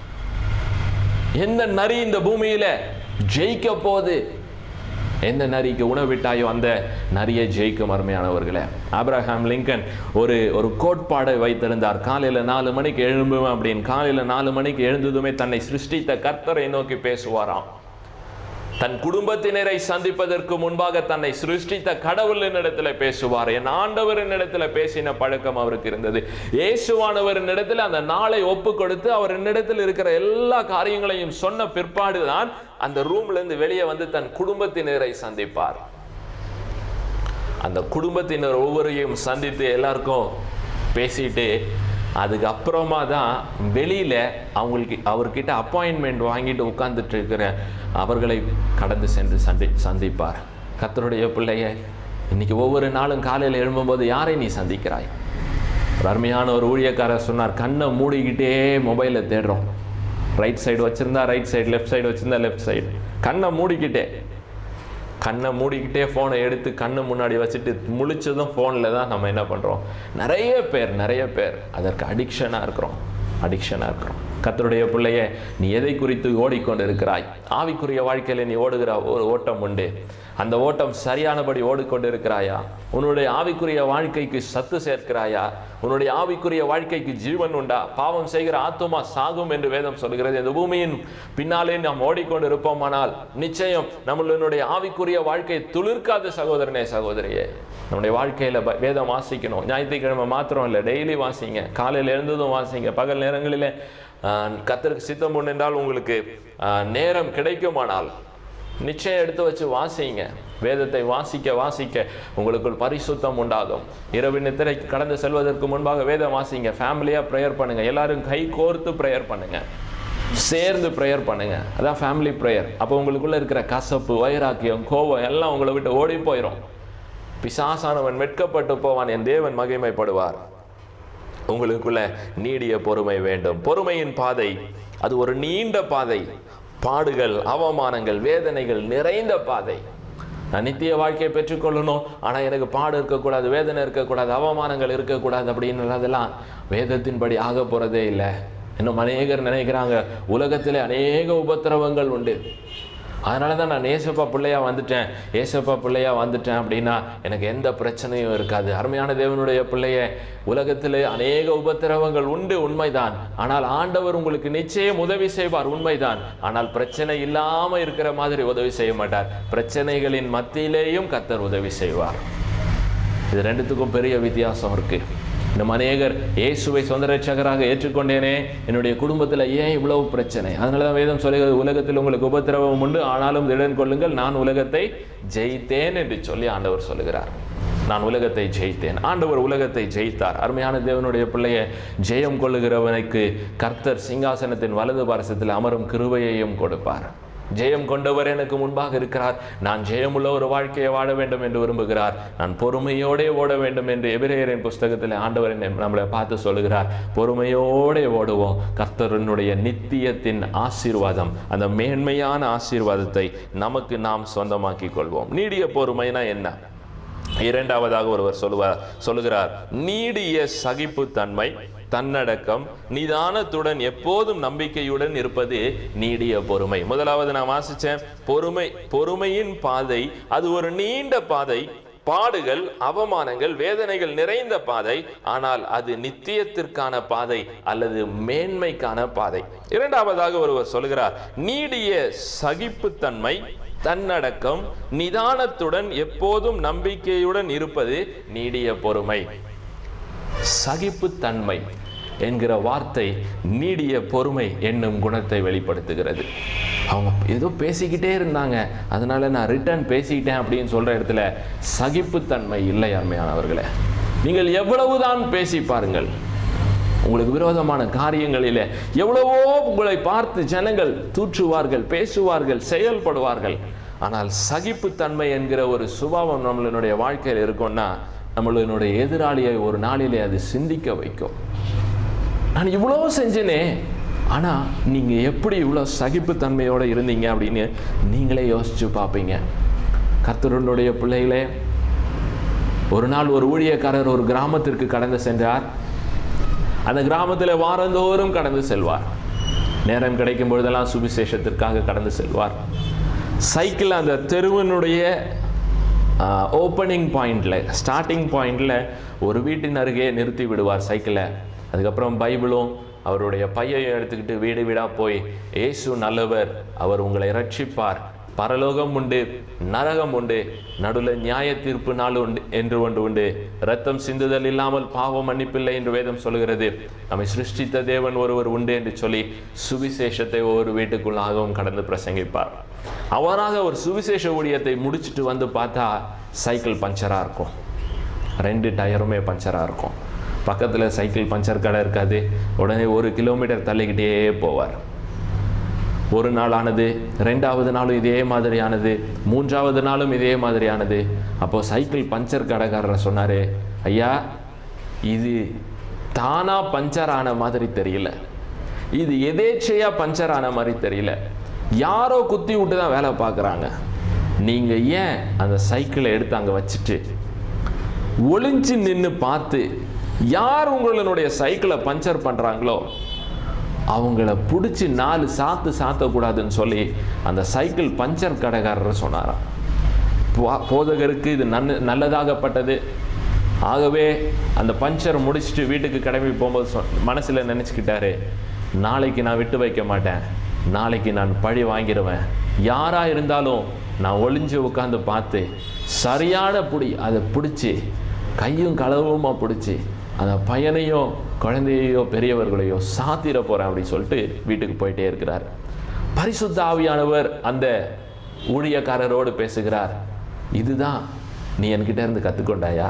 எந்த நரி இந்த பூமியில ஜெயிக்க போது? எந்த நரிக்கு உணவிட்டாயோ அந்த நரியை ஜெயிக்கும். அருமையானவர்களே, ஆபிரகாம் லிங்கன் ஒரு கோட்பாடை வைத்திருந்தார். காலையில 4 மணிக்கு எழும்புவேன் அப்படின்னு. காலையில 4 மணிக்கு எழுந்ததுமே தன்னை சிருஷ்டித்த கர்த்தரை நோக்கி பேசுவாராம். தன் குடும்பத்தினரை சந்திப்பதற்கு முன்பாக தன்னை சிருஷ்டித்த கடவுளின் இடத்துல பேசுவார். என் ஆண்டவரின் இடத்துல பேசின பழக்கம் அவருக்கு இருந்தது. இயேசுவானவரின் இடத்துல அந்த நாளை ஒப்பு கொடுத்து அவரின் இடத்தில் இருக்கிற எல்லா காரியங்களையும் சொன்ன பிற்பாடுதான் அந்த ரூம்ல இருந்து வெளியே வந்து தன் குடும்பத்தினரை சந்திப்பார். அந்த குடும்பத்தினர் ஒவ்வொருவரையும் சந்தித்து எல்லாருக்கும் பேசிட்டு அதுக்கப்புறமா தான் வெளியில அவர்கிட்ட அப்பாயின்மெண்ட் வாங்கிட்டு உட்கார்ந்துட்டு இருக்கிற அவர்களை கடந்து சென்று சந்திப்பார். கர்த்தருடைய பிள்ளைய, இன்னைக்கு ஒவ்வொரு நாளும் காலையில் எழும்பும்போது யாரை நீ சந்திக்கிறாய்? ஒரு அருமையான ஒரு ஊழியக்காரர் சொன்னார், கண்ணை மூடிக்கிட்டே மொபைலை தேடுறோம். ரைட் சைடு வச்சிருந்தா ரைட் சைடு, லெஃப்ட் சைடு வச்சிருந்தா லெஃப்ட் சைடு. கண்ணை மூடிக்கிட்டே ஃபோனை எடுத்து கண்ணு முன்னாடி வச்சுட்டு முழிச்சதும் ஃபோனில் தான் நம்ம என்ன பண்ணுறோம்? நிறைய பேர் அதற்கு அடிக்ஷனாக இருக்கிறோம். கர்த்தருடைய பிள்ளையே, நீ எதை குறித்து ஓடிக்கொண்டு இருக்கிறாய்? ஆவிக்குரிய வாழ்க்கையில நீ ஓடுகிற ஒரு ஓட்டம் உண்டு. அந்த ஓட்டம் சரியானபடி ஓடிக்கொண்டு இருக்கிறாயா? உன்னுடைய ஆவிக்குரிய வாழ்க்கைக்கு சத்து சேர்க்கிறாயா? உன்னுடைய ஆவிக்குரிய வாழ்க்கைக்கு ஜீவன் உண்டா? பாவம் செய்கிற ஆத்துமா சாகும் என்று வேதம் சொல்கிறது. இந்த பூமியின் பின்னாலே நாம் ஓடிக்கொண்டு இருப்போமானால் நிச்சயம் நம்மளுடைய ஆவிக்குரிய வாழ்க்கை துளிர்க்காத சகோதரனே, சகோதரியே. நம்முடைய வாழ்க்கையில வேதம் வாசிக்கணும். ஞாயிற்றுக்கிழமை மாத்திரம் இல்லை, டெய்லி வாசிங்க. காலையில் எழுந்ததும் வாசிங்க. பகல் நேரங்களிலே கர்த்தருக்கு சித்தம் உண்டு என்றால் உங்களுக்கு நேரம் கிடைக்குமானால் நிச்சயம் எடுத்து வச்சு வாசிங்க. வேதத்தை வாசிக்க வாசிக்க உங்களுக்குள் பரிசுத்தம் உண்டாகும். இரவு நித்திரைக்கு கடந்து செல்வதற்கு முன்பாக வேதம் வாசிங்க. ஃபேமிலியா ப்ரேயர் பண்ணுங்க. எல்லாரும் கை கோர்த்து ப்ரேயர் பண்ணுங்க, சேர்ந்து ப்ரேயர் பண்ணுங்க. அதான் ஃபேமிலி ப்ரேயர். அப்போ உங்களுக்குள்ள இருக்கிற கசப்பு, வைராக்கியம், கோபம் எல்லாம் உங்களை விட்டு ஓடி போயிடும். பிசாசானவன் வெட்கப்பட்டு போவான், என் தேவன் மகிமைப்படுவார். உங்களுக்குள்ள நீடிய பொறுமை வேண்டும். பொறுமையின் பாதை அது ஒரு நீண்ட பாதை. பாடுகள், அவமானங்கள், வேதனைகள் நிறைந்த பாதை. நான் நித்திய வாழ்க்கையை பெற்றுக்கொள்ளணும், ஆனால் எனக்கு பாடு இருக்கக்கூடாது, வேதனை இருக்கக்கூடாது, அவமானங்கள் இருக்கக்கூடாது அப்படின்றதெல்லாம் வேதத்தின்படி ஆக போகிறதே இல்லை. இன்னும் அநேகர் நினைக்கிறாங்க உலகத்திலே அநேக உபத்திரவங்கள் உண்டு, அதனால தான் நான் ஏசப்பா பிள்ளையா வந்துட்டேன் அப்படின்னா எனக்கு எந்த பிரச்சனையும் இருக்காது. அருமையான தேவனுடைய பிள்ளைய, உலகத்திலே அநேக உபத்திரவங்கள் உண்டு, உண்மைதான். ஆனால் ஆண்டவர் உங்களுக்கு நிச்சயம் உதவி செய்வார், உண்மைதான். ஆனால் பிரச்சனை இல்லாம இருக்கிற மாதிரி உதவி செய்ய மாட்டார். பிரச்சனைகளின் மத்தியிலேயும் கர்த்தர் உதவி செய்வார். இது ரெண்டுத்துக்கும் பெரிய வித்தியாசம் இருக்கு. இந்த அநேகர் இயேசுவை சொந்த ரட்சகராக ஏற்றுக்கொண்டேனே, என்னுடைய குடும்பத்தில் ஏன் இவ்வளவு பிரச்சனை? அதனால தான் வேதம் சொல்லுகிறது, உலகத்தில் உங்களுக்கு உபத்திரவம் உண்டு, ஆனாலும் திடன் கொள்ளுங்கள், நான் உலகத்தை ஜெயித்தேன் என்று சொல்லி ஆண்டவர் சொல்லுகிறார். நான் உலகத்தை ஜெயித்தேன். ஆண்டவர் உலகத்தை ஜெயித்தார். அருமையான தேவனுடைய பிள்ளையை, ஜெயம் கொள்ளுகிறவனுக்கு கர்த்தர் சிங்காசனத்தின் வலது பாரசத்தில் அமரும் கிருபையையும் கொடுப்பார். ஜெயம் கொண்டவர் எனக்கு முன்பாக இருக்கிறார். நான் ஜெயமுள்ள ஒரு வாழ்க்கையை வாழ வேண்டும் என்று விரும்புகிறார். நான் பொறுமையோடே ஓட வேண்டும் என்று எபிரேயரின் புஸ்தகத்தில் ஆண்டவர் நம்மளை பார்த்து சொல்லுகிறார். பொறுமையோடே ஓடுவோம். கர்த்தருடைய நித்தியத்தின் ஆசீர்வாதம், அந்த மேன்மையான ஆசீர்வாதத்தை நமக்கு நாம் சொந்தமாக்கி கொள்வோம். நீடிய பொறுமைனா என்ன? இரண்டாவதாக ஒருவர் சொல்லுகிறார், நீடிய சகிப்புத்தன்மை, தன்னடக்கம், நிதானத்துடன் எப்போதும் நம்பிக்கையுடன் இருப்பது நீடிய பொறுமை. முதலாவது நான் வாசிச்சேன், பொறுமையின் பாதை அது ஒரு நீண்ட பாதை. பாடுகள், அவமானங்கள், வேதனைகள் நிறைந்த பாதை. ஆனால் அது நித்தியத்திற்கான பாதை அல்லது மேன்மைக்கான பாதை. இரண்டாவதாக ஒருவர் சொல்கிறார், நீடிய சகிப்புத்தன்மை, தன்னடக்கம், நிதானத்துடன் எப்போதும் நம்பிக்கையுடன் இருப்பது நீடிய பொறுமை. சகிப்புத்தன்மை என்கிற வார்த்தை நீடிய பொறுமை என்னும் குணத்தை வெளிப்படுத்துகிறது. அவங்க ஏதோ பேசிக்கிட்டே இருந்தாங்க, அதனால நான் ரிட்டர்ன் பேசிக்கிட்டேன் அப்படின்னு சொல்ற இடத்துல சகிப்புத்தன்மை இல்லை. அருமையானவர்களே, நீங்கள் எவ்வளவுதான் பேசி பாருங்கள், உங்களுக்கு விரோதமான காரியங்களில் எவ்வளவோ உங்களை பார்த்து ஜனங்கள் தூற்றுவார்கள், பேசுவார்கள், செயல்படுவார்கள். ஆனால் சகிப்புத்தன்மை என்கிற ஒரு சுபாவம் நம்மளுடைய வாழ்க்கையில் இருக்கும்னா நம்மளுடைய எதிராளியை ஒரு நாளிலே அது சிந்திக்க வைக்கும். நான் இவ்வளோ செஞ்சேனே, ஆனால் நீங்கள் எப்படி இவ்வளோ சகிப்புத்தன்மையோடு இருந்தீங்க அப்படின்னு நீங்களே யோசிச்சு பார்ப்பீங்க. கர்த்தருடைய பிள்ளைகளே, ஒரு நாள் ஒரு ஊழியக்காரர் ஒரு கிராமத்திற்கு கடந்து சென்றார். அந்த கிராமத்தில் வாரந்தோறும் கடந்து செல்வார். நேரம் கிடைக்கும் பொழுதெல்லாம் சுவிசேஷத்திற்காக கடந்து செல்வார். சைக்கிள் அந்த தெருவினுடைய ஓப்பனிங் பாயிண்டில், ஸ்டார்டிங் பாயிண்டில் ஒரு வீட்டின் அருகே நிறுத்தி விடுவார் சைக்கிளை. அதுக்கப்புறம் பைபிளும் அவருடைய பையையும் எடுத்துக்கிட்டு வீடு வீடாக போய், இயேசு நல்லவர், அவர் உங்களை ரட்சிப்பார், பரலோகம் உண்டு, நரகம் உண்டு, நடுவில் நியாய தீர்ப்பு நாள் உண்டு என்று ஒன்று உண்டு, இரத்தம் சிந்துதல் இல்லாமல் பாவம் மன்னிப்பில்லை என்று வேதம் சொல்கிறது, நம்மை சிருஷ்டித்த தேவன் ஒருவர் உண்டு என்று சொல்லி சுவிசேஷத்தை ஒவ்வொரு வீட்டுக்குள்ளாகவும் கடந்து பிரசங்கிப்பார். அவராக ஒரு சுவிசேஷ ஊழியத்தை முடிச்சுட்டு வந்து பார்த்தா சைக்கிள் பஞ்சராக இருக்கும், 2 டயருமே பஞ்சராக இருக்கும். பக்கத்தில் சைக்கிள் பஞ்சர் கடை இருக்காது. உடனே 1 கிலோமீட்டர் தள்ளிக்கிட்டே போவார். ஒரு நாள் ஆனது, 2வது நாளும் இதே மாதிரியானது, 3வது நாளும் இதே மாதிரியானது. அப்போது சைக்கிள் பஞ்சர் கடைக்காரரை சொன்னார், ஐயா, இது தானா பஞ்சர் ஆன மாதிரி தெரியல, இது எதேச்சையாக பஞ்சர் ஆன மாதிரி தெரியல, யாரோ குத்தி விட்டு தான் வேலை பார்க்குறாங்க. நீங்கள் ஏன் அந்த சைக்கிளை எடுத்து அங்கே வச்சுட்டு ஒளிஞ்சு நின்று பார்த்து யார் உங்களுடைய சைக்கிளை பஞ்சர் பண்ணுறாங்களோ அவங்கள பிடிச்சி 4 சாத்தக்கூடாதுன்னு சொல்லி அந்த சைக்கிள் பஞ்சர் கடைக்காரர் சொன்னாராம். போதகருக்கு இது நல்லதாகப்பட்டது. ஆகவே அந்த பஞ்சர் முடிச்சுட்டு வீட்டுக்கு கிளம்பி போகும்போது மனசில் நினச்சிக்கிட்டாரு, நாளைக்கு நான் விட்டு வைக்க மாட்டேன், நாளைக்கு நான் பழி வாங்கிடுவேன், யாராக இருந்தாலும் நான் ஒளிஞ்சு உட்காந்து பார்த்து சரியான அதை பிடிச்சி கையும் களவுமா பிடிச்சி அந்த பையனையோ குழந்தையோ பெரியவர்களையோ சாத்திர போகிறேன் அப்படின்னு சொல்லிட்டு வீட்டுக்கு போயிட்டே இருக்கிறார். பரிசுத்த ஆவியானவர் அந்த ஊழியக்காரரோடு பேசுகிறார். இதுதான் நீ என்கிட்ட இருந்து கற்றுக்கொண்டாயா?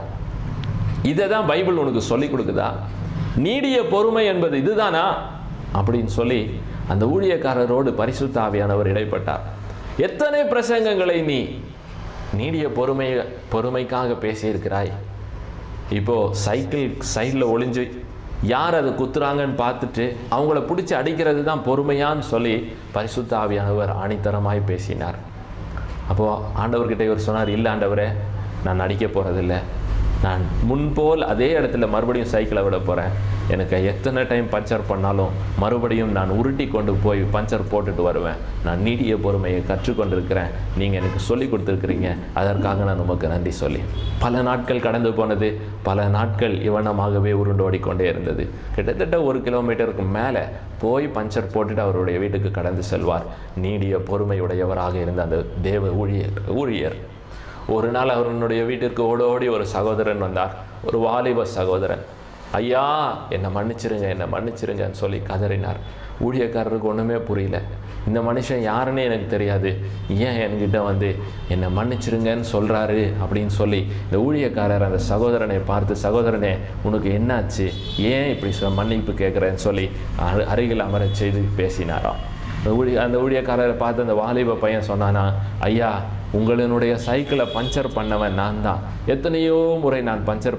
இதை தான் பைபிள் உனக்கு சொல்லி கொடுக்குதா? நீடிய பொறுமை என்பது இதுதானா அப்படின்னு சொல்லி அந்த ஊழியக்காரரோடு பரிசுத்த ஆவியானவர் இடைப்பட்டார். எத்தனை பிரசங்கங்களை நீ நீடிய பொறுமைக்காக பேசியிருக்கிறாய். இப்போ சைக்கிள் சைடில் ஒளிஞ்சு யார் அதை குத்துறாங்கன்னு பார்த்துட்டு அவங்கள பிடிச்சி அடிக்கிறது தான் பொறுமையான்னு சொல்லி பரிசுத்த ஆவியானவர் ஆணித்தரமாய் பேசினார். அப்போது ஆண்டவர்கிட்ட இவர் சொன்னார், இல்லை ஆண்டவரே, நான் அடிக்க போகிறதில்லை, நான் முன்போல் அதே இடத்துல மறுபடியும் சைக்கிளை விட போகிறேன். எனக்கு எத்தனை டைம் பஞ்சர் பண்ணாலும் மறுபடியும் நான் உருட்டி கொண்டு போய் பஞ்சர் போட்டுட்டு வருவேன். நான் நீடிய பொறுமையை கற்றுக்கொண்டிருக்கிறேன், நீங்கள் எனக்கு சொல்லி கொடுத்துருக்குறீங்க, அதற்காக நான் உமக்கு நன்றி சொல்லி. பல நாட்கள் கடந்து போனது. பல நாட்கள் இவனமாகவே உருண்டோடிக்கொண்டே இருந்தது. கிட்டத்தட்ட 1 கிலோமீட்டருக்கு மேலே போய் பஞ்சர் போட்டுட்டு அவருடைய வீட்டுக்கு கடந்து செல்வார். நீடிய பொறுமையுடையவராக இருந்த அந்த தேவ ஊழியர் ஒரு நாள் அவருடைய வீட்டிற்கு ஓடோடி ஒரு சகோதரன் வந்தார். ஒரு வாலிப சகோதரன். ஐயா, என்னை மன்னிச்சிருங்கன்னு சொல்லி கதறினார். ஊழியக்காரருக்கு ஒன்றுமே புரியல. இந்த மனுஷன் யாருன்னே எனக்கு தெரியாது, ஏன் என்கிட்ட வந்து என்னை மன்னிச்சிருங்கன்னு சொல்கிறாரு அப்படின்னு சொல்லி இந்த ஊழியக்காரர் அந்த சகோதரனை பார்த்து, சகோதரனே உனக்கு என்னாச்சு, ஏன் இப்படி மன்னிப்பு கேட்குறேன்னு சொல்லி அருகில் அமர செய்து பேசினாராம். அந்த ஊழியக்காரரை பார்த்து அந்த வாலிப பையன் சொன்னானா, ஐயா, உங்களினுடைய சைக்கிளை பஞ்சர் பண்ணவன் நான் தான். எத்தனையோ முறை நான் பஞ்சர்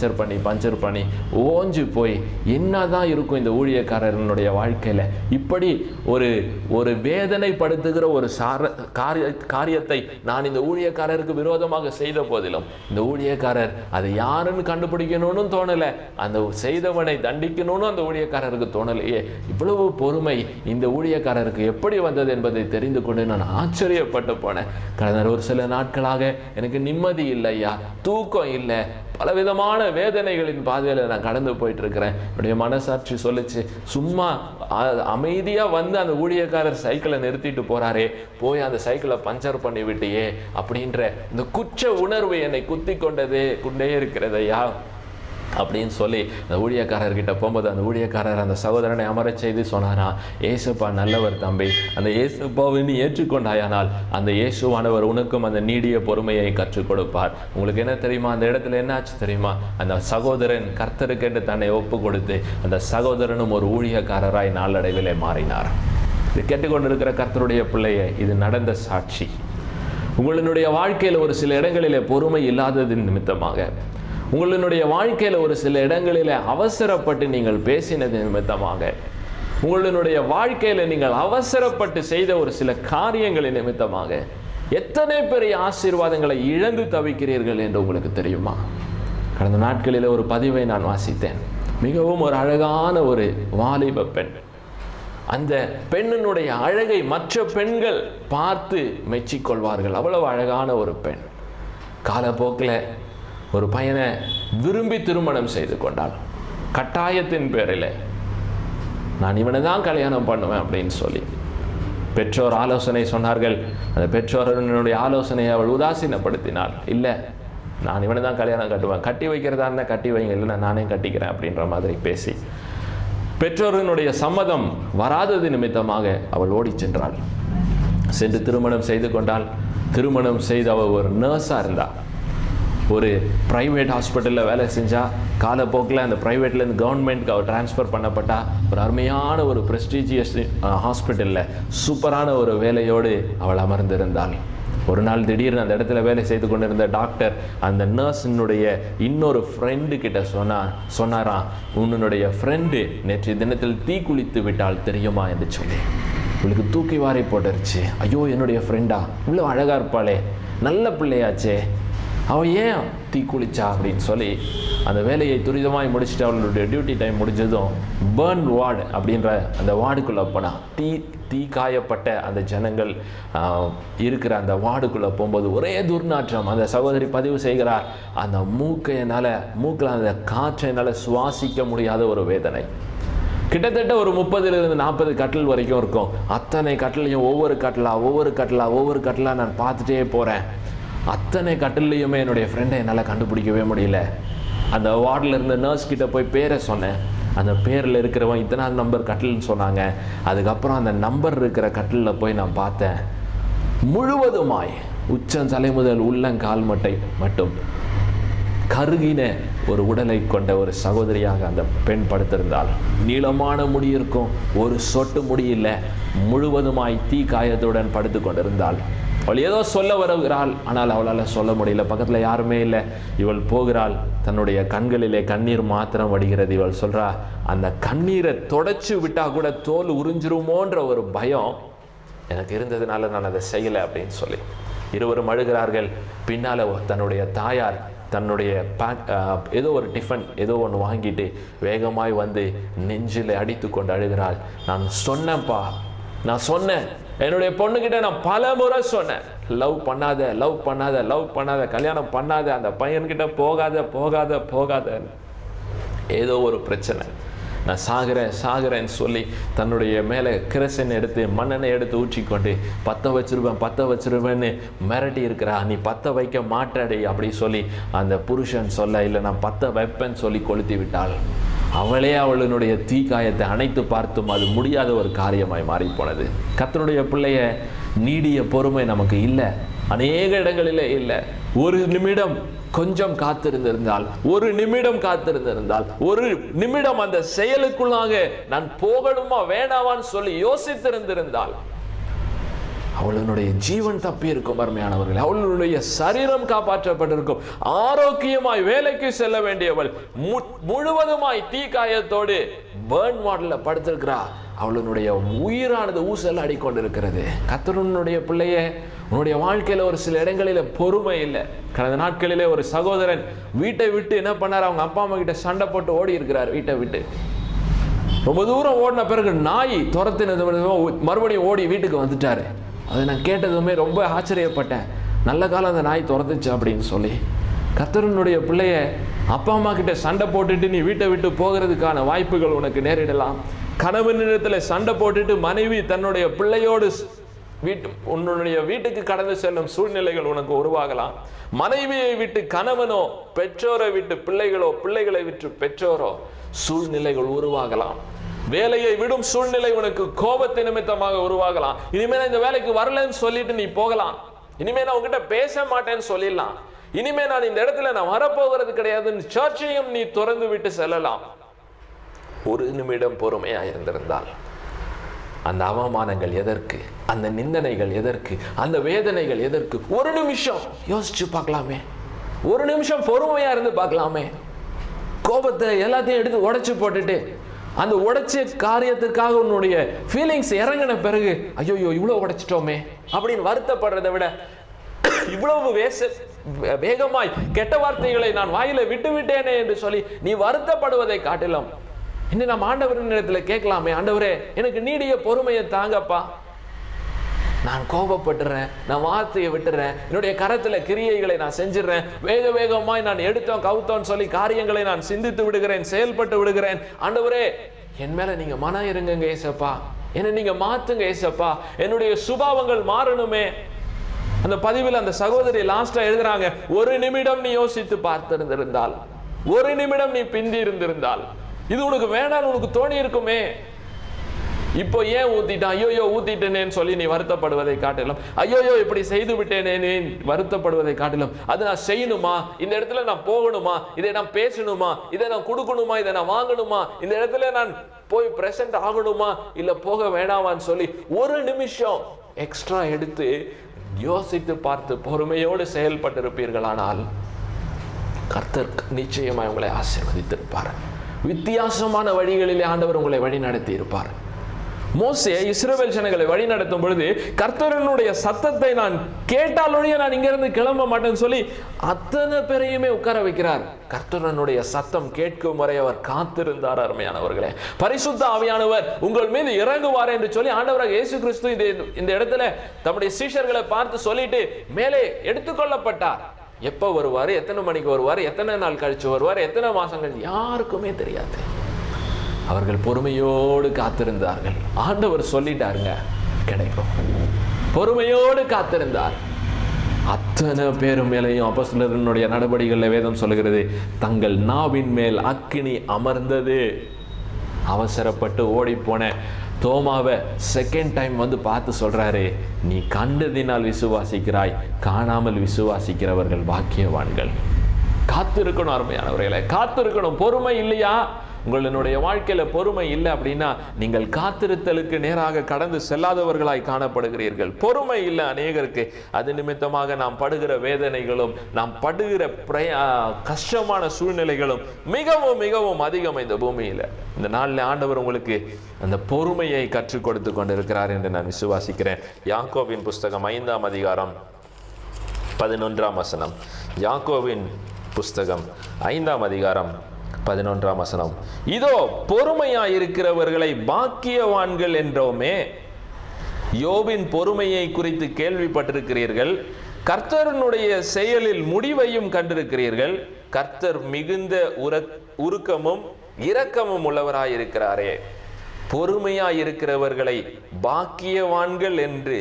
பண்ணி ஓஞ்சு போய் என்ன தான் இருக்கும் இந்த ஊழியக்காரனுடைய வாழ்க்கையில். இப்படி ஒரு வேதனைப்படுத்துகிற ஒரு காரியத்தை நான் இந்த ஊழியக்காரருக்கு விரோதமாக செய்த போதிலும் இந்த ஊழியக்காரர் அதை யாருன்னு கண்டுபிடிக்கணும்னு தோணலை, அந்த செய்தவனை தண்டிக்கணும்னு அந்த ஊழியக்காரருக்கு தோணலையே. இவ்வளவு பொறுமை இந்த ஊழியக்காரருக்கு எப்படி வந்தது என்பதை தெரிந்து கொண்டு நான் ஆச்சரியப்பட்டு போனேன். கடந்த ஒரு சில நாட்களாக எனக்கு நிம்மதி இல்லையா, தூக்கம் இல்லை, பலவிதமான வேதனைகளின் பாதையில் நான் கடந்து போயிட்டு இருக்கிறேன். என்னுடைய மனசாட்சி சொல்லிச்சு, சும்மா அமைதியாக வந்து அந்த ஊழியக்காரர் சைக்கிளை நிறுத்திட்டு போகிறாரே, போய் அந்த சைக்கிளை பஞ்சர் பண்ணி விட்டியே அப்படின்ற இந்த குற்ற உணர்வு என்னை குத்தி கொண்டே இருக்கிறதையா அப்படின்னு சொல்லி அந்த ஊழியக்காரர்கிட்ட போகும்போது அந்த ஊழியக்காரர் அந்த சகோதரனை அமரச் செய்து சொன்னாரா, ஏசுப்பா நல்லவர் தம்பி, அந்த ஏசுப்பாவை நீ ஏற்றுக்கொண்டாயானால் அந்த இயேசுவானவர் உனக்கும் அந்த நீடிய பொறுமையை கற்றுக் கொடுப்பார். உங்களுக்கு என்ன தெரியுமா, அந்த இடத்துல என்ன ஆச்சு தெரியுமா, அந்த சகோதரன் கர்த்தருக்கென்று தன்னை ஒப்பு கொடுத்து அந்த சகோதரனும் ஒரு ஊழியக்காரராய் நாளடைவிலே மாறினார். இது கேட்டுக்கொண்டிருக்கிற கர்த்தருடைய பிள்ளையே, இது நடந்த சாட்சி. உங்களுடைய வாழ்க்கையில் ஒரு சில இடங்களிலே பொறுமை இல்லாததின் நிமித்தமாக, உங்களுடைய வாழ்க்கையில் ஒரு சில இடங்களில் அவசரப்பட்டு நீங்கள் பேசினது நிமித்தமாக, உங்களுடைய வாழ்க்கையில் நீங்கள் அவசரப்பட்டு செய்த ஒரு சில காரியங்களின் நிமித்தமாக எத்தனை பெரிய ஆசீர்வாதங்களை இழந்து தவிக்கிறீர்கள் என்று உங்களுக்கு தெரியுமா? கடந்த நாட்களில் ஒரு பதிவை நான் வாசித்தேன். மிகவும் ஒரு அழகான ஒரு வாலிப பெண். அந்த பெண்ணினுடைய அழகை மற்ற பெண்கள் பார்த்து மெச்சிக்கொள்வார்கள். அவ்வளவு அழகான ஒரு பெண். காலப்போக்கில் ஒரு பையனை விரும்பி திருமணம் செய்து கொண்டாள். கட்டாயத்தின் பேரில் நான் இவனை தான் கல்யாணம் பண்ணுவேன் அப்படின்னு சொல்லி பெற்றோர் ஆலோசனை சொன்னார்கள். அந்த பெற்றோர்களுடைய ஆலோசனையை அவள் உதாசீனப்படுத்தினாள். இல்லை, நான் இவனை தான் கல்யாணம் கட்டுவேன், கட்டி வைக்கிறதா இருந்தால் கட்டி வைங்க, இல்லைன்னா நானே கட்டிக்கிறேன் அப்படின்ற மாதிரி பேசி பெற்றோர்களுடைய சம்மதம் வராதது நிமித்தமாக அவள் ஓடி சென்றாள். சென்று திருமணம் செய்து கொண்டாள். திருமணம் செய்து அவள் ஒரு நர்ஸாக இருந்தாள். ஒரு ப்ரைவேட் ஹாஸ்பிட்டலில் வேலை செஞ்சால் காலப்போக்கில் அந்த ப்ரைவேட்லேருந்து கவர்மெண்ட்க்கு அவள் ட்ரான்ஸ்ஃபர் பண்ணப்பட்டா. ஒரு அருமையான ஒரு ப்ரெஸ்டீஜியஸ் ஹாஸ்பிட்டலில் சூப்பரான ஒரு வேலையோடு அவள் அமர்ந்திருந்தாள். ஒரு நாள் திடீர்னு அந்த இடத்துல வேலை செய்து கொண்டிருந்த டாக்டர் அந்த நர்ஸினுடைய இன்னொரு ஃப்ரெண்டு கிட்ட சொன்னாராம், உன்னுடைய ஃப்ரெண்டு நேற்று தினத்தில் தீ குளித்து விட்டால் தெரியுமா என்று சொல்லி. இவளுக்கு தூக்கி வாரி போட்டுருச்சு. ஐயோ, என்னுடைய ஃப்ரெண்டா, இவ்வளோ அழகாக இருப்பாளே, நல்ல பிள்ளையாச்சே, அவள் ஏன் தீ குளிச்சா அப்படின்னு சொல்லி அந்த வேலையை துரிதமாய் முடிச்சுட்டு அவளுடைய டியூட்டி டைம் முடிஞ்சதும் பேர்ன் வார்டு அப்படின்ற அந்த வார்டுக்குள்ளே போனால் தீ காயப்பட்ட அந்த ஜனங்கள் இருக்கிற அந்த வார்டுக்குள்ளே போகும்போது ஒரே துர்நாற்றம். அந்த சகோதரி பதிவு செய்கிறார், அந்த மூக்கில் அந்த காற்றை என்னால் சுவாசிக்க முடியாத ஒரு வேதனை. கிட்டத்தட்ட ஒரு 30 to 40 கட்டில் வரைக்கும் இருக்கும். அத்தனை கட்டிலையும் ஒவ்வொரு கட்டிலா நான் பார்த்துட்டே போகிறேன். அத்தனை கட்டிலையுமே என்னுடைய ஃப்ரெண்டை என்னால் கண்டுபிடிக்கவே முடியல. அந்த வார்டில் இருந்த நர்ஸ் கிட்ட போய் பேரை சொன்னேன். அந்த பேரில் இருக்கிறவன் இத்தனாவது நம்பர் கட்டில்னு சொன்னாங்க. அதுக்கப்புறம் அந்த நம்பர் இருக்கிற கட்டிலில் போய் நான் பார்த்தேன். முழுவதுமாய் உச்சம் தலை முதல் உள்ளங்கால் மட்டை மட்டும் கருகின ஒரு உடலை கொண்ட ஒரு சகோதரியாக அந்த பெண் படுத்திருந்தாள். நீளமான முடி இருக்கும், ஒரு சொட்டு முடி இல்லை, முழுவதுமாய் தீ காயத்துடன் படுத்து கொண்டிருந்தாள். அவள் ஏதோ சொல்ல வருகிறாள், ஆனால் அவளால் சொல்ல முடியல. பக்கத்தில் யாருமே இல்லை. இவள் போகிறாள், தன்னுடைய கண்களிலே கண்ணீர் மாத்திரம் வடிகிறது. இவள் சொல்றா, அந்த கண்ணீரை தொடச்சு விட்டா கூட தோல் உறிஞ்சிருமோன்ற ஒரு பயம் எனக்கு இருந்ததுனால நான் அதை செய்யலை அப்படின்னு சொல்லி இருவரும் அழுகிறார்கள். பின்னால் தன்னுடைய தாயார் தன்னுடைய ஏதோ ஒரு டிஃபன் ஏதோ ஒன்று வாங்கிட்டு வேகமாய் வந்து நெஞ்சில் அடித்து கொண்டு அழுகிறாள். நான் சொன்னேன் என்னுடைய பொண்ணுகிட்ட நான் பல முறை சொன்னேன், லவ் பண்ணாத, கல்யாணம் பண்ணாத, அந்த பையன்கிட்ட போகாத. ஏதோ ஒரு பிரச்சனை, நான் சாகிறேன்னு சொல்லி தன்னுடைய மேலே கிரசன் எடுத்து மண்ணெண்ணெய் எடுத்து ஊற்றிக்கொண்டு பற்ற வச்சிருவேன்னு மிரட்டி இருக்கிறா. நீ பற்ற வைக்க மாட்டாடி அப்படி சொல்லி அந்த புருஷன் சொல்ல, இல்லை நான் பற்ற வைப்பேன்னு சொல்லி கொளுத்தி விட்டாள். அவளே அவளுடைய தீக்காயத்தை அணைத்து பார்த்தும் அது முடியாத ஒரு காரியமாய் மாறி போனது. கர்த்தருடைய பிள்ளைய நீடிய பொறுமை நமக்கு இல்லை, அநேக இடங்களிலே இல்லை. ஒரு நிமிடம் கொஞ்சம் காத்திருந்திருந்தால், ஒரு நிமிடம் அந்த செயலுக்குள்ளாக நான் போகணுமா வேணாவான்னு சொல்லி யோசித்திருந்திருந்தால் அவளுடைய ஜீவன் தப்பி இருக்கும். அருமையானவர்கள், அவளுடைய சரீரம் காப்பாற்றப்பட்டிருக்கும். ஆரோக்கியமாய் வேலைக்கு செல்ல வேண்டியவள் முழுவதுமாய் தீக்காயத்தோடு பேர்ன் வார்டில் படுத்திருக்கிறா. அவளுடைய உயிரானது ஊசல் ஆடிக்கொண்டிருக்கிறது. கர்த்தருடைய பிள்ளையே, உன்னுடைய வாழ்க்கையில ஒரு சில இடங்களில பொறுமை இல்லை. கடந்த நாட்களிலே ஒரு சகோதரன் வீட்டை விட்டு என்ன பண்ணார், அவங்க அப்பா அம்மா கிட்ட சண்டை போட்டு ஓடி இருக்கிறார். வீட்டை விட்டு ரொம்ப தூரம் ஓடின பிறகு நாய் துரத்தினது மறுபடியும் ஓடி வீட்டுக்கு வந்துட்டாரு. அதை நான் கேட்டதுமே ரொம்ப ஆச்சரியப்பட்டேன். நல்ல காலம் அந்த நாய் துரத்துச்சு அப்படின்னு சொல்லி. கர்த்தருடைய பிள்ளைய, அப்பா அம்மா கிட்ட சண்டை போட்டுட்டு நீ வீட்டை விட்டு போகிறதுக்கான வாய்ப்புகள் உனக்கு நேரிடலாம். கணவனிடத்தில் சண்டை போட்டுட்டு மனைவி தன்னுடைய பிள்ளையோடு உன்னுடைய வீட்டுக்கு கடந்து செல்லும் சூழ்நிலைகள் உனக்கு உருவாகலாம். மனைவியை விட்டு கணவனோ, பெற்றோரை விட்டு பிள்ளைகளோ, பிள்ளைகளை விட்டு பெற்றோரோ சூழ்நிலைகள் உருவாகலாம். வேலையை விடும் சூழ்நிலை உனக்கு கோபத்தின் நிமித்தமாக உருவாகலாம். இனிமே இந்த வேலைக்கு வரலன்னு சொல்லிட்டு நீ போகலாம். இனிமே நான் உங்ககிட்ட பேச மாட்டேன்னு சொல்லிடலாம். இனிமே நான் இந்த இடத்துல நான் வரப்போகிறது கிடையாதுன்னு சர்ச்சையும் நீ திறந்து விட்டு செல்லலாம். ஒரு நிமிடம் பொறுமையா இருந்திருந்தால் அந்த அவமானங்கள் எதற்கு, அந்த நிந்தனைகள் எதற்கு, அந்த வேதனைகள் எதற்கு? ஒரு நிமிஷம் யோசிச்சு பார்க்கலாமே, ஒரு நிமிஷம் பொறுமையா இருந்து பார்க்கலாமே. கோபத்தை எல்லாத்தையும் எடுத்து உடைச்சு போட்டுட்டு அந்த உடைச்ச காரியத்திற்காக உன்னுடைய ஃபீலிங்ஸ் இறங்கின பிறகு ஐயோ இவ்வளவு உடைச்சிட்டோமே அப்படின்னு வருத்தப்படுறதை விட, இவ்வளவு வேகமாய் கெட்ட வார்த்தைகளை நான் வாயில விட்டு விட்டேனே என்று சொல்லி நீ வருத்தப்படுவதை காட்டிலும் இன்னும் நம்ம ஆண்டவரின் இடத்துல கேட்கலாமே, ஆண்டவரே எனக்கு நீடிய பொறுமையை தாங்கப்பா, நான் கோபப்பட்டுறேன், நான் வார்த்தையை விட்டுறேன், என்னுடைய கரத்துல கிரியைகளை நான் செஞ்சிடறேன், வேகமாய் நான் எடுத்தோம் கவுத்தோன்னு சொல்லி காரியங்களை நான் சிந்தித்து விடுகிறேன், செயல்பட்டு விடுகிறேன். ஆண்டவரே என் மேல நீங்க மனம் இருங்க ஏசப்பா, என்னை நீங்க மாத்துங்க ஏசப்பா, என்னுடைய சுபாவங்கள் மாறணுமே. அந்த பதிவில் அந்த சகோதரி லாஸ்டா எழுதுறாங்க, ஒரு நிமிடம் நீ யோசித்து பார்த்திருந்திருந்தால், ஒரு நிமிடம் நீ பிந்தி இருந்திருந்தால், இது உனக்கு வேண்டாம்னு உனக்கு தோணி இருக்குமே. இப்போ ஏன் ஊத்திட்டான், ஐயோயோ ஊத்திட்டேனேன்னு சொல்லி நீ வருத்தப்படுவதை காட்டிலும், ஐயோயோ இப்படி செய்து விட்டேனே வருத்தப்படுவதை காட்டிலும், அது நான் செய்யணுமா, இந்த இடத்துல நான் போகணுமா, இதை நான் பேசணுமா, இதை நான் கொடுக்கணுமா, இதை நான் வாங்கணுமா, இந்த இடத்துல நான் போய் பிரசன்ட் ஆகணுமா, இல்ல போக வேணாமான்னு சொல்லி ஒரு நிமிஷம் எக்ஸ்ட்ரா எடுத்து யோசித்து பார்த்து பொறுமையோடு செயல்பட்டிருப்பீர்களானால் கர்த்தர் நிச்சயமாய் உங்களை ஆசீர்வதித்திருப்பார். வித்தியாசமான வழிகளிலே ஆண்டவர் உங்களை வழி நடத்தி இருப்பார். மோசே இஸ்ரவேல் ஜனங்களை வழி நடத்தும் பொழுது கர்த்தரனுடைய சத்தத்தை நான் கேட்டாலொழிய நான் இங்கிருந்து கிளம்ப மாட்டேன்னு சொல்லி அத்தனை பேரையுமே உட்கார வைக்கிறார். கர்த்தரனுடைய சத்தம் கேட்கும் வரை அவர் காத்திருந்தார். அருமையானவர்களே, பரிசுத்த ஆவியானவர் உங்கள் மீது இறங்குவார் என்று சொல்லி ஆண்டவராக இயேசு கிறிஸ்து இந்த இடத்துல தம்முடைய சீஷர்களை பார்த்து சொல்லிட்டு மேலே எடுத்துக்கொள்ளப்பட்டார். எப்ப வருவாரு, எத்தனை மணிக்கு வருவாரு, எத்தனை நாள் கழிச்சு வருவார், எத்தனை மாசம் கழிச்சு, யாருக்குமே தெரியாது. அவர்கள் பொறுமையோடு காத்திருந்தார்கள். ஆண்டவர் சொல்லிட்டாருங்க, கிடைக்கும். பொறுமையோடு காத்திருந்தார். அத்தனை பேரும் மேலையும் அப்போஸ்தலர்களுடைய நடபடிகளில் வேதம் சொல்லுகிறது, தங்கள் நாவின் மேல் அக்கினி அமர்ந்தது. அவசரப்பட்டு ஓடி போன தோமாவை செகண்ட் டைம் வந்து பார்த்து சொல்றாரு, நீ கண்டதினால் விசுவாசிக்கிறாய், காணாமல் விசுவாசிக்கிறவர்கள் பாக்கியவான்கள். காத்திருக்கணும் அருமையானவர்களே, காத்திருக்கணும். பொறுமை இல்லையா உங்களுடைய வாழ்க்கையில பொறுமை இல்லை அப்படின்னா நீங்கள் காத்திருத்தலுக்கு நேராக கடந்து செல்லாதவர்களாய் காணப்படுகிறீர்கள். பொறுமை இல்லை அநேகருக்கு. அது நிமித்தமாக நாம் படுகிற வேதனைகளும் நாம் படுகிற கஷ்டமான சூழ்நிலைகளும் மிகவும் மிகவும் அதிகம் இந்த பூமியில. இந்த நாளில் ஆண்டவர் உங்களுக்கு அந்த பொறுமையை கற்றுக் கொடுத்து கொண்டிருக்கிறார் என்று நான் விசுவாசிக்கிறேன். யாக்கோபின் புஸ்தகம் 5ஆம் அதிகாரம் 11ஆம் வசனம். யாக்கோபின் புஸ்தகம் 5ஆம் அதிகாரம் 11ஆம் வசனம். இதோ பொறுமையாய் இருக்கிறவர்களை பாக்கியவான்கள் என்றோமே. யோபின் பொறுமையை குறித்து கேள்விப்பட்டிருக்கிறீர்கள், கர்த்தருடைய செயலில் முடிவையும் கண்டிருக்கிறீர்கள். கர்த்தர் மிகுந்த உருக்கமும் இரக்கமும் உள்ளவராய் இருக்கிறாரே. பொறுமையாய் இருக்கிறவர்களை பாக்கியவான்கள்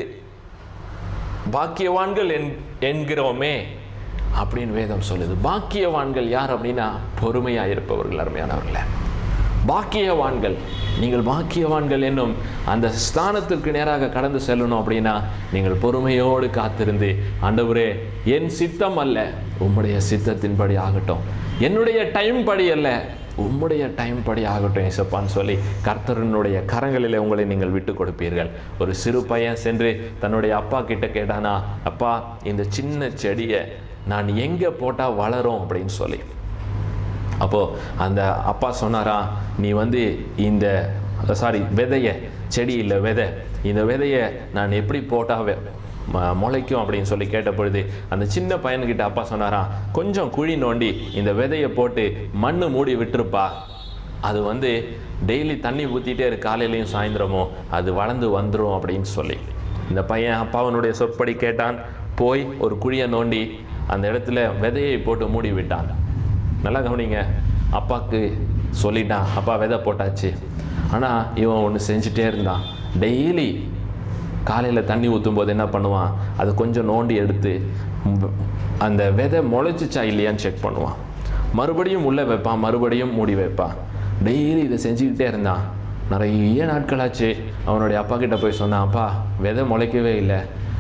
என்கிறோமே அப்படின்னு வேதம் சொல்லுது. பாக்கியவான்கள் யார் அப்படின்னா பொறுமையாக இருப்பவர்கள். அருமையானவர்களே, பாக்கியவான்கள். நீங்கள் பாக்கியவான்கள் என்னும் அந்த ஸ்தானத்திற்கு நேராக கடந்து செல்லணும் அப்படின்னா நீங்கள் பொறுமையோடு காத்திருந்து, ஆண்டவரே என் சித்தம் அல்ல உம்முடைய சித்தத்தின்படி ஆகட்டும், என்னுடைய டைம் படி அல்ல உம்முடைய டைம் படி ஆகட்டும் ஏசப்பான்னு சொல்லி கர்த்தரனுடைய கரங்களில் உங்களை நீங்கள் விட்டு கொடுப்பீர்கள். ஒரு சிறு பையன் சென்று தன்னுடைய அப்பா கிட்ட கேட்டானா, அப்பா இந்த சின்ன செடியை நான் எங்கே போட்டால் வளரும் அப்படின்னு சொல்லி. அப்போது அந்த அப்பா சொன்னாரா, நீ வந்து இந்த விதையை, செடி இல்லை விதை, இந்த விதையை நான் எப்படி போட்டால் முளைக்கும் அப்படின்னு சொல்லி கேட்ட பொழுது அந்த சின்ன பையன்கிட்ட அப்பா சொன்னாரா, கொஞ்சம் குழி நோண்டி இந்த விதையை போட்டு மண் மூடி விட்டுருப்பா, அது வந்து டெய்லி தண்ணி ஊற்றிட்டே இருக்கு, காலையிலையும் சாயந்தரமும் அது வளர்ந்து வந்துடும் அப்படின்னு சொல்லி. இந்த பையன் அப்பாவனுடைய சொற்படி கேட்டான். போய் ஒரு குழியை நோண்டி அந்த இடத்துல விதையை போட்டு மூடி விட்டான். நல்லா கவனிங்க, அப்பாவுக்கு சொல்லிட்டான், அப்பா விதை போட்டாச்சு. ஆனால் இவன் ஒன்று செஞ்சுட்டே இருந்தான். டெய்லி காலையில் தண்ணி ஊற்றும் போது என்ன பண்ணுவான், அதை கொஞ்சம் நோண்டி எடுத்து அந்த விதை முளைச்சிச்சா இல்லையான்னு செக் பண்ணுவான். மறுபடியும் உள்ளே வைப்பான், மறுபடியும் மூடி வைப்பான். டெய்லி இதை செஞ்சுக்கிட்டே இருந்தான். நிறைய நாட்களாச்சு. அவனுடைய அப்பா கிட்ட போய் சொன்னான், அப்பா விதை முளைக்கவே இல்லை,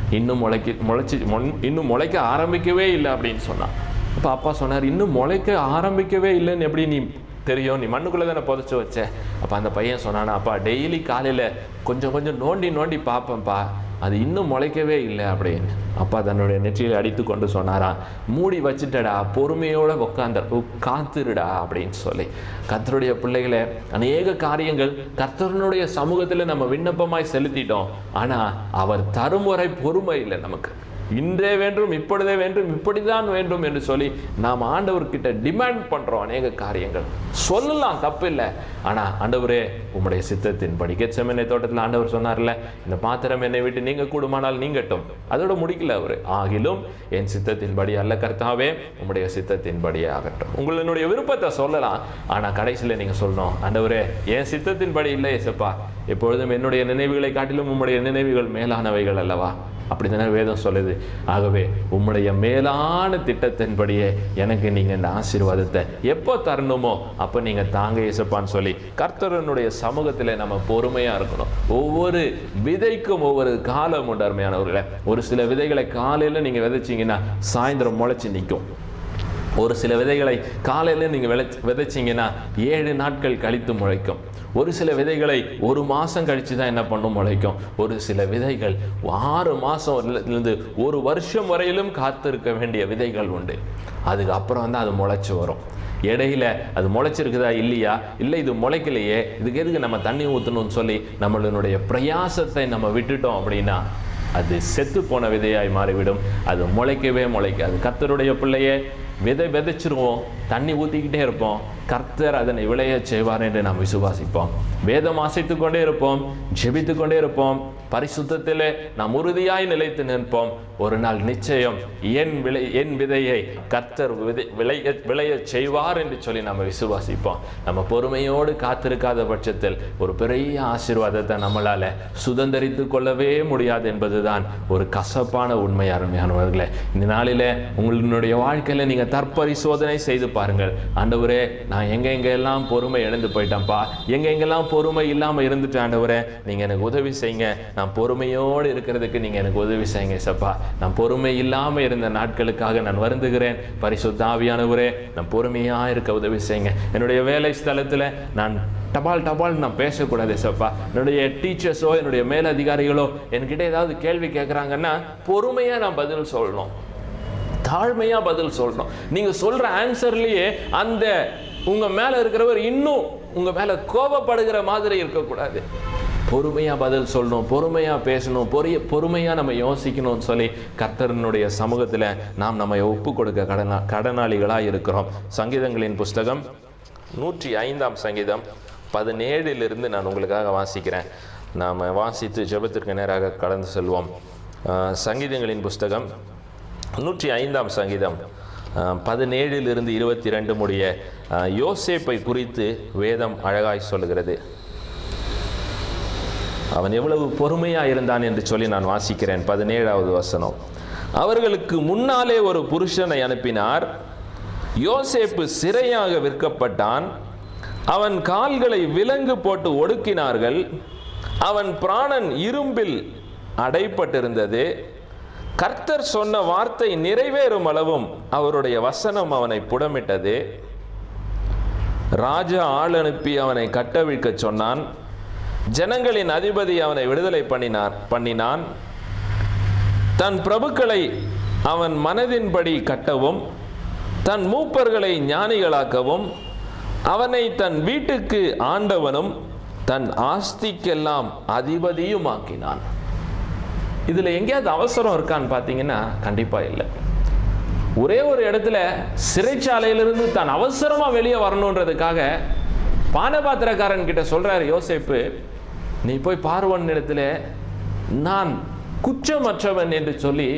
இன்னும் முளைக்க ஆரம்பிக்கவே இல்லை அப்படின்னு சொன்னான். அப்போ அப்பா சொன்னார், இன்னும் முளைக்க ஆரம்பிக்கவே இல்லைன்னு எப்படி நீ தெரியும், நீ மண்ணுக்குள்ளே தானே புதைச்சி வச்ச. அப்போ அந்த பையன் சொன்னானா, அப்பா டெய்லி காலையில் கொஞ்சம் கொஞ்சம் நோண்டி பார்ப்பேன்ப்பா, அது இன்னும் முளைக்கவே இல்லை அப்படின்னு. அப்பா தன்னுடைய நெற்றியில் அடித்து கொண்டு சொன்னாரா, மூடி வச்சுட்டடா, பொறுமையோடு காத்துருடா அப்படின்னு சொல்லி. கர்த்தருடைய பிள்ளைகளை அநேக காரியங்கள் கர்த்தருடைய சமூகத்தில் நம்ம விண்ணப்பமாய் செலுத்திட்டோம். ஆனால் அவர் தரும் வரை பொறுமை இல்லை நமக்கு. இன்றே வேண்டும், இப்பொழுதே வேண்டும், இப்படிதான் வேண்டும் என்று சொல்லி நாம் ஆண்டவர்கிட்ட டிமாண்ட் பண்றோம். அநேக காரியங்கள் சொல்லலாம், தப்பு இல்லை. ஆனா ஆண்டவரே உம்முடைய சித்தத்தின்படி, கெத்செமனே தோட்டத்தில் ஆண்டவர் சொன்னார்ல, இந்த பாத்திரம் என்னை விட்டு நீங்க கூடுமானால் நீங்கட்டும். அதோட முடிக்கல அவரு, ஆகிலும் என் சித்தத்தின்படி அல்ல கர்த்தாவே உம்முடைய சித்தத்தின்படியே ஆகட்டும். உங்களுடைய விருப்பத்தை சொல்லலாம், ஆனா கடைசியில் நீங்க சொல்லணும், ஆண்டவரே என் சித்தத்தின்படி இல்லை ஏசப்பா, எப்பொழுதும் என்னுடைய நினைவுகளை காட்டிலும் உம்முடைய நினைவுகள் மேலானவைகள் அல்லவா, அப்படித்தானே வேதம் சொல்லுது. ஆகவே உம்முடைய மேலான திட்டத்தின்படியே எனக்கு நீங்க இந்த ஆசீர்வாதத்தை எப்போ தரணுமோ அப்போ நீங்க தாங்க இயேசுப்பான்னு சொல்லி கர்த்தருடைய சமூகத்தில் நம்ம பொறுமையா இருக்கணும். ஒவ்வொரு விதைக்கும் ஒவ்வொரு காலம் உண்டு அருமையானவர்களே. ஒரு சில விதைகளை காலையில நீங்க விதைச்சிங்கன்னா சாயந்தரம் முளைச்சி நிற்கும். ஒரு சில விதைகளை காலையில் நீங்கள் விதைச்சிங்கன்னா 7 நாட்கள் கழித்து முளைக்கும். ஒரு சில விதைகளை 1 மாதம் கழித்து தான் என்ன பண்ணும், முளைக்கும். ஒரு சில விதைகள் 6 மாதம்லேருந்து 1 வருஷம் வரையிலும் காத்திருக்க வேண்டிய விதைகள் உண்டு. அதுக்கப்புறம் தான் அது முளைச்சி வரும். இடையில அது முளைச்சிருக்குதா இல்லையா, இல்லை இது முளைக்கலையே, இதுக்கு எதுக்கு நம்ம தண்ணி ஊற்றணும்னு சொல்லி நம்மளுடைய பிரயாசத்தை நம்ம விட்டுட்டோம் அப்படின்னா அது செத்து போன விதையாய் மாறிவிடும். அது முளைக்கவே முளைக்காது. கர்த்தருடைய பிள்ளையே, விதை விதைச்சிருவோம், தண்ணி ஊற்றிக்கிட்டே இருப்போம், கர்த்தர் அதனை விளைய செய்வார் என்று நாம் விசுவாசிப்போம். வேதம் வாசித்து கொண்டே இருப்போம், ஜெபித்து கொண்டே இருப்போம், பரிசுத்தத்திலே நாம் உறுதியாய் நிலைத்து நிற்போம். ஒரு நாள் நிச்சயம் என் விதையை கர்த்தர் விளைய செய்வார் என்று சொல்லி நம்ம விசுவாசிப்போம். நம்ம பொறுமையோடு காத்திருக்காத பட்சத்தில் ஒரு பெரிய ஆசீர்வாதத்தை நம்மளால சுதந்திரித்து கொள்ளவே முடியாது என்பதுதான் ஒரு கசப்பான உண்மை. அருமையானவர்களே, இந்த நாளில உங்களுடைய வாழ்க்கையில நீங்க தற்பரிசோதனை செய்து பாருங்கள். ஆண்டவரே, நான் எங்கெல்லாம் பொறுமை இழந்து போயிட்டேன்ப்பா, எங்கெல்லாம் பொறுமை இல்லாம இருந்துட்டு, ஆண்டவரே நீங்க எனக்கு உதவி செய்யுங்க, நான் பொறுமையோடு இருக்கிறதுக்கு நீங்க எனக்கு உதவி செய்யுங்க சப்பா. நான் பொறுமை இல்லாம இருந்த நாட்களுக்காக நான் வருந்துகிறேன். பரிசுத்த ஆவியானவரே, நான் பொறுமையா இருக்க உதவி செய்யுங்க. என்னுடைய வேலை ஸ்தலத்துல நான் டபால் நான் பேசக்கூடாது சப்பா. என்னுடைய டீச்சர்ஸோ என்னுடைய மேலதிகாரிகளோ என்கிட்ட ஏதாவது கேள்வி கேட்குறாங்கன்னா பொறுமையா நான் பதில் சொல்லணும், தாழ்மையா பதில் சொல்லணும். நீங்க சொல்ற ஆன்சர்லயே அந்த உங்க மேல இருக்கிறவர் இன்னும் உங்க மேல கோபப்படுகிற மாதிரி இருக்கக்கூடாது. பொறுமையா பதில் சொல்லணும், பொறுமையா பேசணும், பொறுமையா நம்ம யோசிக்கணும்னு சொல்லி கர்த்தரனுடைய சமூகத்துல நாம் நம்ம ஒப்பு கொடுக்க கடனாளிகளா இருக்கிறோம். சங்கீதங்களின் புஸ்தகம் 105ஆம் சங்கீதம் 17 நான் உங்களுக்காக வாசிக்கிறேன். நாம் வாசித்து ஜெபத்திற்கு நேராக கடந்து செல்வோம். சங்கீதங்களின் புஸ்தகம் 105ஆம் சங்கீதம் 17 22 முடிய யோசேப்பை குறித்து வேதம் அழகாய் சொல்லுகிறது. அவன் எவ்வளவு பொறுமையா இருந்தான் என்று சொல்லி நான் வாசிக்கிறேன். 17வது வசனம். அவர்களுக்கு முன்னாலே ஒரு புருஷனை அனுப்பினார். யோசேப்பு சிறையாக விற்கப்பட்டான். அவன் கால்களை விலங்கு போட்டு ஒடுக்கினார்கள். அவன் பிராணன் இரும்பில் அடைப்பட்டிருந்தது. கர்த்தர் சொன்ன வார்த்தை நிறைவேறும் அளவும் அவருடைய வசனம் அவனை புடமிட்டது. ராஜா ஆள் அனுப்பி அவனை கட்டவிழ்க்க சொன்னான். ஜனங்களின் அதிபதி அவனை விடுதலை பண்ணினான். தன் பிரபுக்களை அவன் மனதின்படி கட்டவும் தன் மூப்பர்களை ஞானிகளாக்கவும் அவனை தன் வீட்டுக்கு ஆண்டவனும் தன் ஆஸ்திக்கெல்லாம் அதிபதியும் ஆக்கினான். இதுல எங்கேயாவது அவசரம் இருக்கான்னு பார்த்தீங்கன்னா கண்டிப்பா இல்லை. ஒரே ஒரு இடத்துல சிறைச்சாலையிலிருந்து தான் அவசரமா வெளியே வரணுன்றதுக்காக பானபாத்திரக்காரன் கிட்ட சொல்றாரு யோசேப்பு, நீ போய் பார்வோன் இடத்துல நான் குற்றமற்றவன் என்று சொல்லி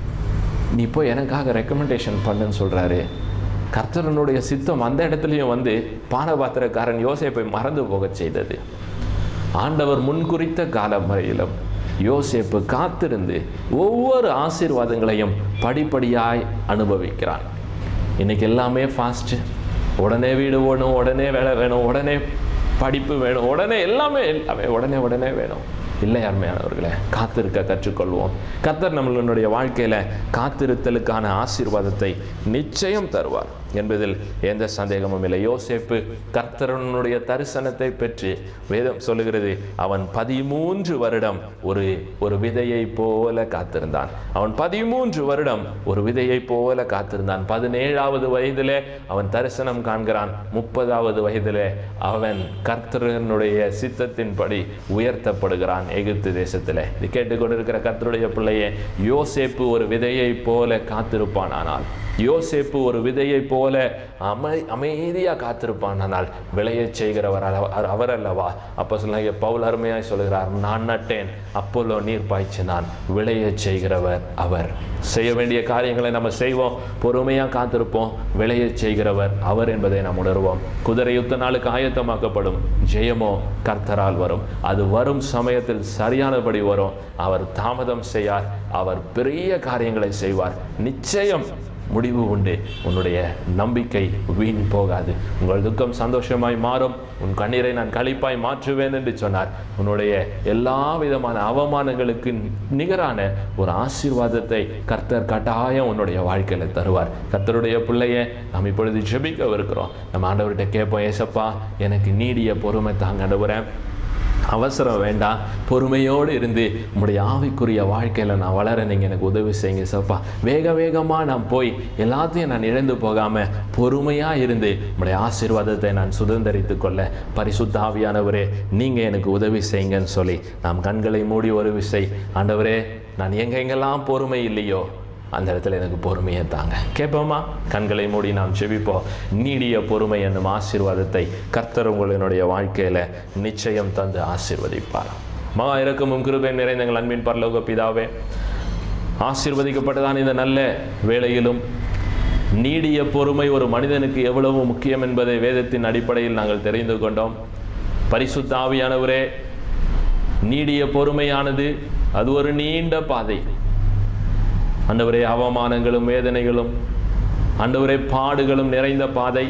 நீ போய் எனக்காக ரெக்கமெண்டேஷன் பண்ணுன்னு சொல்றாரு. கர்த்தரனுடைய சித்தம் அந்த இடத்துலையும் வந்து பானபாத்திரக்காரன் யோசேப்பை மறந்து போக செய்தது. ஆண்டவர் முன்குறித்த காலம் வரையிலும் யோசேப்பு காத்திருந்து ஒவ்வொரு ஆசீர்வாதங்களையும் படிப்படியாய் அனுபவிக்கிறான். இன்னைக்கு எல்லாமே ஃபாஸ்ட், உடனே வீடு வேணும், உடனே வேலை வேணும், உடனே படிப்பு வேணும், உடனே எல்லாமே உடனே வேணும். இல்லை அருமையானவர்களே, காத்திருக்க கற்றுக்கொள்வோம். கர்த்தர் நம்மளுடைய வாழ்க்கையில காத்திருத்தலுக்கான ஆசீர்வாதத்தை நிச்சயம் தருவார் என்பதில் எந்த சந்தேகமும் இல்லை. யோசேப்பு கர்த்தரனுடைய தரிசனத்தை பெற்று வேதம் சொல்லுகிறது, அவன் 13 வருடம் ஒரு விதையை போல காத்திருந்தான். அவன் 13 வருடம் ஒரு விதையை போல காத்திருந்தான். 17வது வயதிலே அவன் தரிசனம் காண்கிறான். 30வது வயதிலே அவன் கர்த்தரனுடைய சித்தத்தின்படி உயர்த்தப்படுகிறான் எகிப்து தேசத்திலே. இது கேட்டுக்கொண்டிருக்கிற கர்த்தருடைய பிள்ளையே, யோசேப்பு ஒரு விதையை போல காத்திருப்பான். ஆனால் யோசேப்பு ஒரு விதையை போல அமைதியா காத்திருப்பான். ஆனால் விளைய செய்கிறவர் அவர் அல்லவா? அப்போஸ்தலனாகிய பவுல் அருமையாய் சொல்கிறார், நான் நட்டேன், அப்போலோ நீர் பாய்ச்சினான், விளைய செய்கிறவர் அவர். செய்ய வேண்டிய காரியங்களை நம்ம செய்வோம், பொறுமையா காத்திருப்போம், விளைய செய்கிறவர் அவர் என்பதை நாம் உணர்வோம். குதிரை யுத்த நாளுக்கு ஆயத்தமாக்கப்படும், ஜெயமோ கர்த்தரால் வரும். அது வரும் சமயத்தில் சரியானபடி வரும். அவர் தாமதம் செய்யார், அவர் பெரிய காரியங்களை செய்வார். நிச்சயம் முடிவு உண்டு. உன்னுடைய நம்பிக்கை வீண் போகாது. உங்கள் துக்கம் சந்தோஷமாய் மாறும். உன் கண்ணீரை நான் களிப்பாய் மாற்றுவேன் என்று சொன்னார். உன்னுடைய எல்லா விதமான அவமானங்களுக்கு நிகரான ஒரு ஆசீர்வாதத்தை கர்த்தர் கட்டாயம் உன்னுடைய வாழ்க்கையில தருவார். கர்த்தருடைய பிள்ளையை நாம் இப்பொழுது ஜெபிக்க இருக்கிறோம். நம்ம ஆண்டவர்கிட்ட கேட்போம், ஏசப்பா எனக்கு நீடிய பொறுமை தாங்க ஆண்டவரே. அவசரம் வேண்டாம், பொறுமையோடு இருந்து உங்களுடைய ஆவிக்குரிய வாழ்க்கையில் நான் வளர நீங்கள் எனக்கு உதவி செய்யுங்க சப்பா. வேகமாக நான் போய் எல்லாத்தையும் நான் இழந்து போகாமல் பொறுமையாக இருந்து உங்களுடைய ஆசீர்வாதத்தை நான் சுதந்திரித்து கொள்ள பரிசுத்த ஆவியானவரே நீங்கள் எனக்கு உதவி செய்யுங்கன்னு சொல்லி நாம் கண்களை மூடி ஒரு விசை, ஆண்டவரே நான் எங்கெங்கெல்லாம் பொறுமை இல்லையோ அந்த இடத்துல எனக்கு பொறுமையை தாங்க கேட்போமா? கண்களை மூடி நாம் ஜெபிப்போம். நீடிய பொறுமை என்னும் ஆசீர்வாதத்தை கர்த்தர் உங்களுடைய வாழ்க்கையில் நிச்சயம் தந்து ஆசீர்வதிப்பார். மகா இரக்கமும் கிருபையும் நிறைந்த எங்கள் அன்பின் பரலோக பிதாவே, ஆசீர்வதிக்கப்பட்டதான் இந்த நல்ல வேளையிலும் நீடிய பொறுமை ஒரு மனிதனுக்கு எவ்வளவு முக்கியம் என்பதை வேதத்தின் அடிப்படையில் நாங்கள் தெரிந்து கொண்டோம். பரிசுத்த ஆவியானவரே, நீடிய பொறுமையானது அது ஒரு நீண்ட பாதை. ஆண்டவரே, அவமானங்களும் வேதனைகளும் ஆண்டவரே பாடுகளும் நிறைந்த பாதை.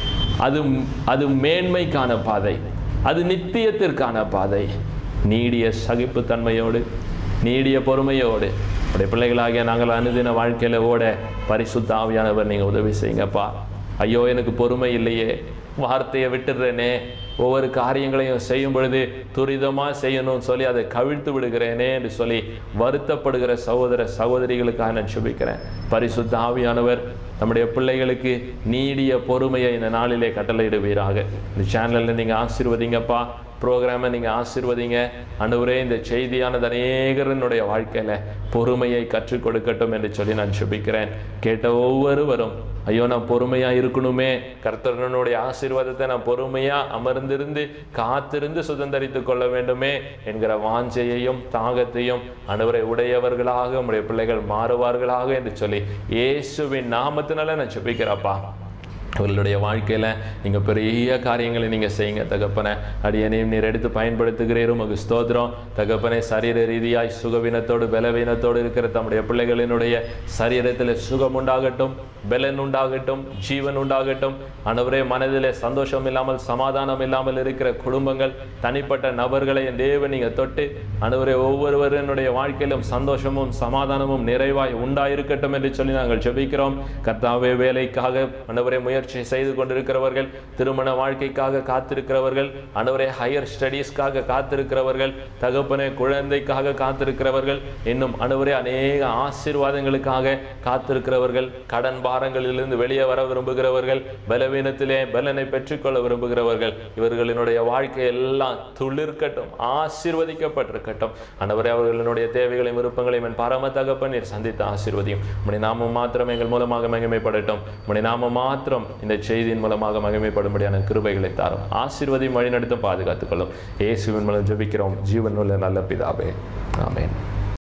அது மேன்மைக்கான பாதை, அது நித்தியத்திற்கான பாதை. நீடிய சகிப்புத்தன்மையோடு நீடிய பொறுமையோடு உடைய பிள்ளைகளாகிய நாங்கள் அனுதின வாழ்க்கையில் ஓட பரிசுத்த ஆவியானவர் நீங்கள் உதவி செய்யுங்கப்பா. ஐயோ எனக்கு பொறுமை இல்லையே, வார்த்தையை விட்டுடுறேனே, ஒவ்வொரு காரியங்களையும் செய்யும் பொழுது துரிதமாக செய்யணும்னு சொல்லி அதை கவிழ்த்து விடுகிறேனே என்று சொல்லி வருத்தப்படுகிற சகோதர சகோதரிகளுக்காக நான் சுபிக்கிறேன். பரிசுத்த ஆவியானவர் நம்முடைய பிள்ளைகளுக்கு நீடிய பொறுமையை இந்த நாளிலே கட்டளையிடுவீராக. இந்த சேனலில் நீங்கள் ஆசீர்வதிங்கப்பா, ப்ரோக்ராமை நீங்கள் ஆசீர்வதிங்க. ஆண்டவரே, இந்த செய்தியானது அநேகரனுடைய வாழ்க்கையில் பொறுமையை கற்றுக் கொடுக்கட்டும் என்று சொல்லி நான் சுபிக்கிறேன். கேட்ட ஒவ்வொருவரும் ஐயோ நான் பொறுமையாக இருக்கணுமே, கர்த்தரனுடைய ஆசீர்வாதத்தை நான் பொறுமையாக அமர்ந்திருந்து காத்திருந்து சுதந்திரித்து கொள்ள வேண்டுமே என்கிற வாஞ்சையையும் தாகத்தையும் ஆண்டவரை உடையவர்களாக உடைய பிள்ளைகள் மாறுவார்களாக என்று சொல்லி இயேசுவின் நாமத்தினால நான் சுபிக்கிறப்பா. அவர்களுடைய வாழ்க்கையில் நீங்கள் பெரிய காரியங்களை நீங்கள் செய்யுங்க தகப்பனை. அடியனையும் நீர் எடுத்து பயன்படுத்துகிறீரும், உமக்கு ஸ்தோத்திரம் தகப்பனை. சரீர ரீதியாய் சுகவீனத்தோடு பலவீனத்தோடு இருக்கிற தம்முடைய பிள்ளைகளினுடைய சரீரத்தில் சுகம் உண்டாகட்டும், பலன் உண்டாகட்டும், ஜீவன் உண்டாகட்டும். ஆண்டவரே, மனதிலே சந்தோஷம் இல்லாமல் சமாதானம் இல்லாமல் இருக்கிற குடும்பங்கள், தனிப்பட்ட நபர்களை என் தேவன் நீங்கள் தொட்டு ஆண்டவரே ஒவ்வொருவருடைய வாழ்க்கையிலும் சந்தோஷமும் சமாதானமும் நிறைவாய் உண்டாயிருக்கட்டும் என்று சொல்லி நாங்கள் ஜெபிக்கிறோம். கர்த்தாவே, வேலைக்காக ஆண்டவரே முயற்சி செய்து கொண்டிருக்கிறவர்கள், திருமண வாழ்க்கைக்காக காத்திருக்கிறவர்கள், ஆண்டவரே ஹையர் ஸ்டடீஸ்க்காக காத்திருக்கிறவர்கள், தகப்பனே குழந்தைக்காக காத்திருக்கிறவர்கள், இன்னும் ஆண்டவரே அநேக ஆசீர்வாதங்களுக்காக காத்திருக்கிறவர்கள், கடன் பாரங்களிலிருந்து வெளியே வர விரும்புகிறவர்கள், பலவீனத்திலே பலனை பெற்றுக்கொள்ள விரும்புகிறவர்கள், இவர்களினுடைய வாழ்க்கை எல்லாம் துளிர்க்கட்டும், ஆசீர்வதிக்கப்பட்டிருக்கட்டும். ஆண்டவரே, அவர்களுடைய தேவைகளையும் விருப்பங்களையும் என் பரம தகப்பன் நீர் சந்தித்து ஆசீர்வதியும். உம்முடைய நாமம் மாத்திரம் எங்கள் மூலமாக மகிமைப்படட்டும். உம்முடைய நாமம் மாத்திரம் இந்த செய்தியின் மூலமாக மகிமைப்படும்படியான கிருபைகளை தாரும். ஆசீர்வதியும், வழிநடத்தும், பாதுகாத்துக் கொள்ளும். இயேசுவின் மூலம் ஜெபிக்கிறோம் ஜீவனுள்ள நல்ல பிதாவே, ஆமென்.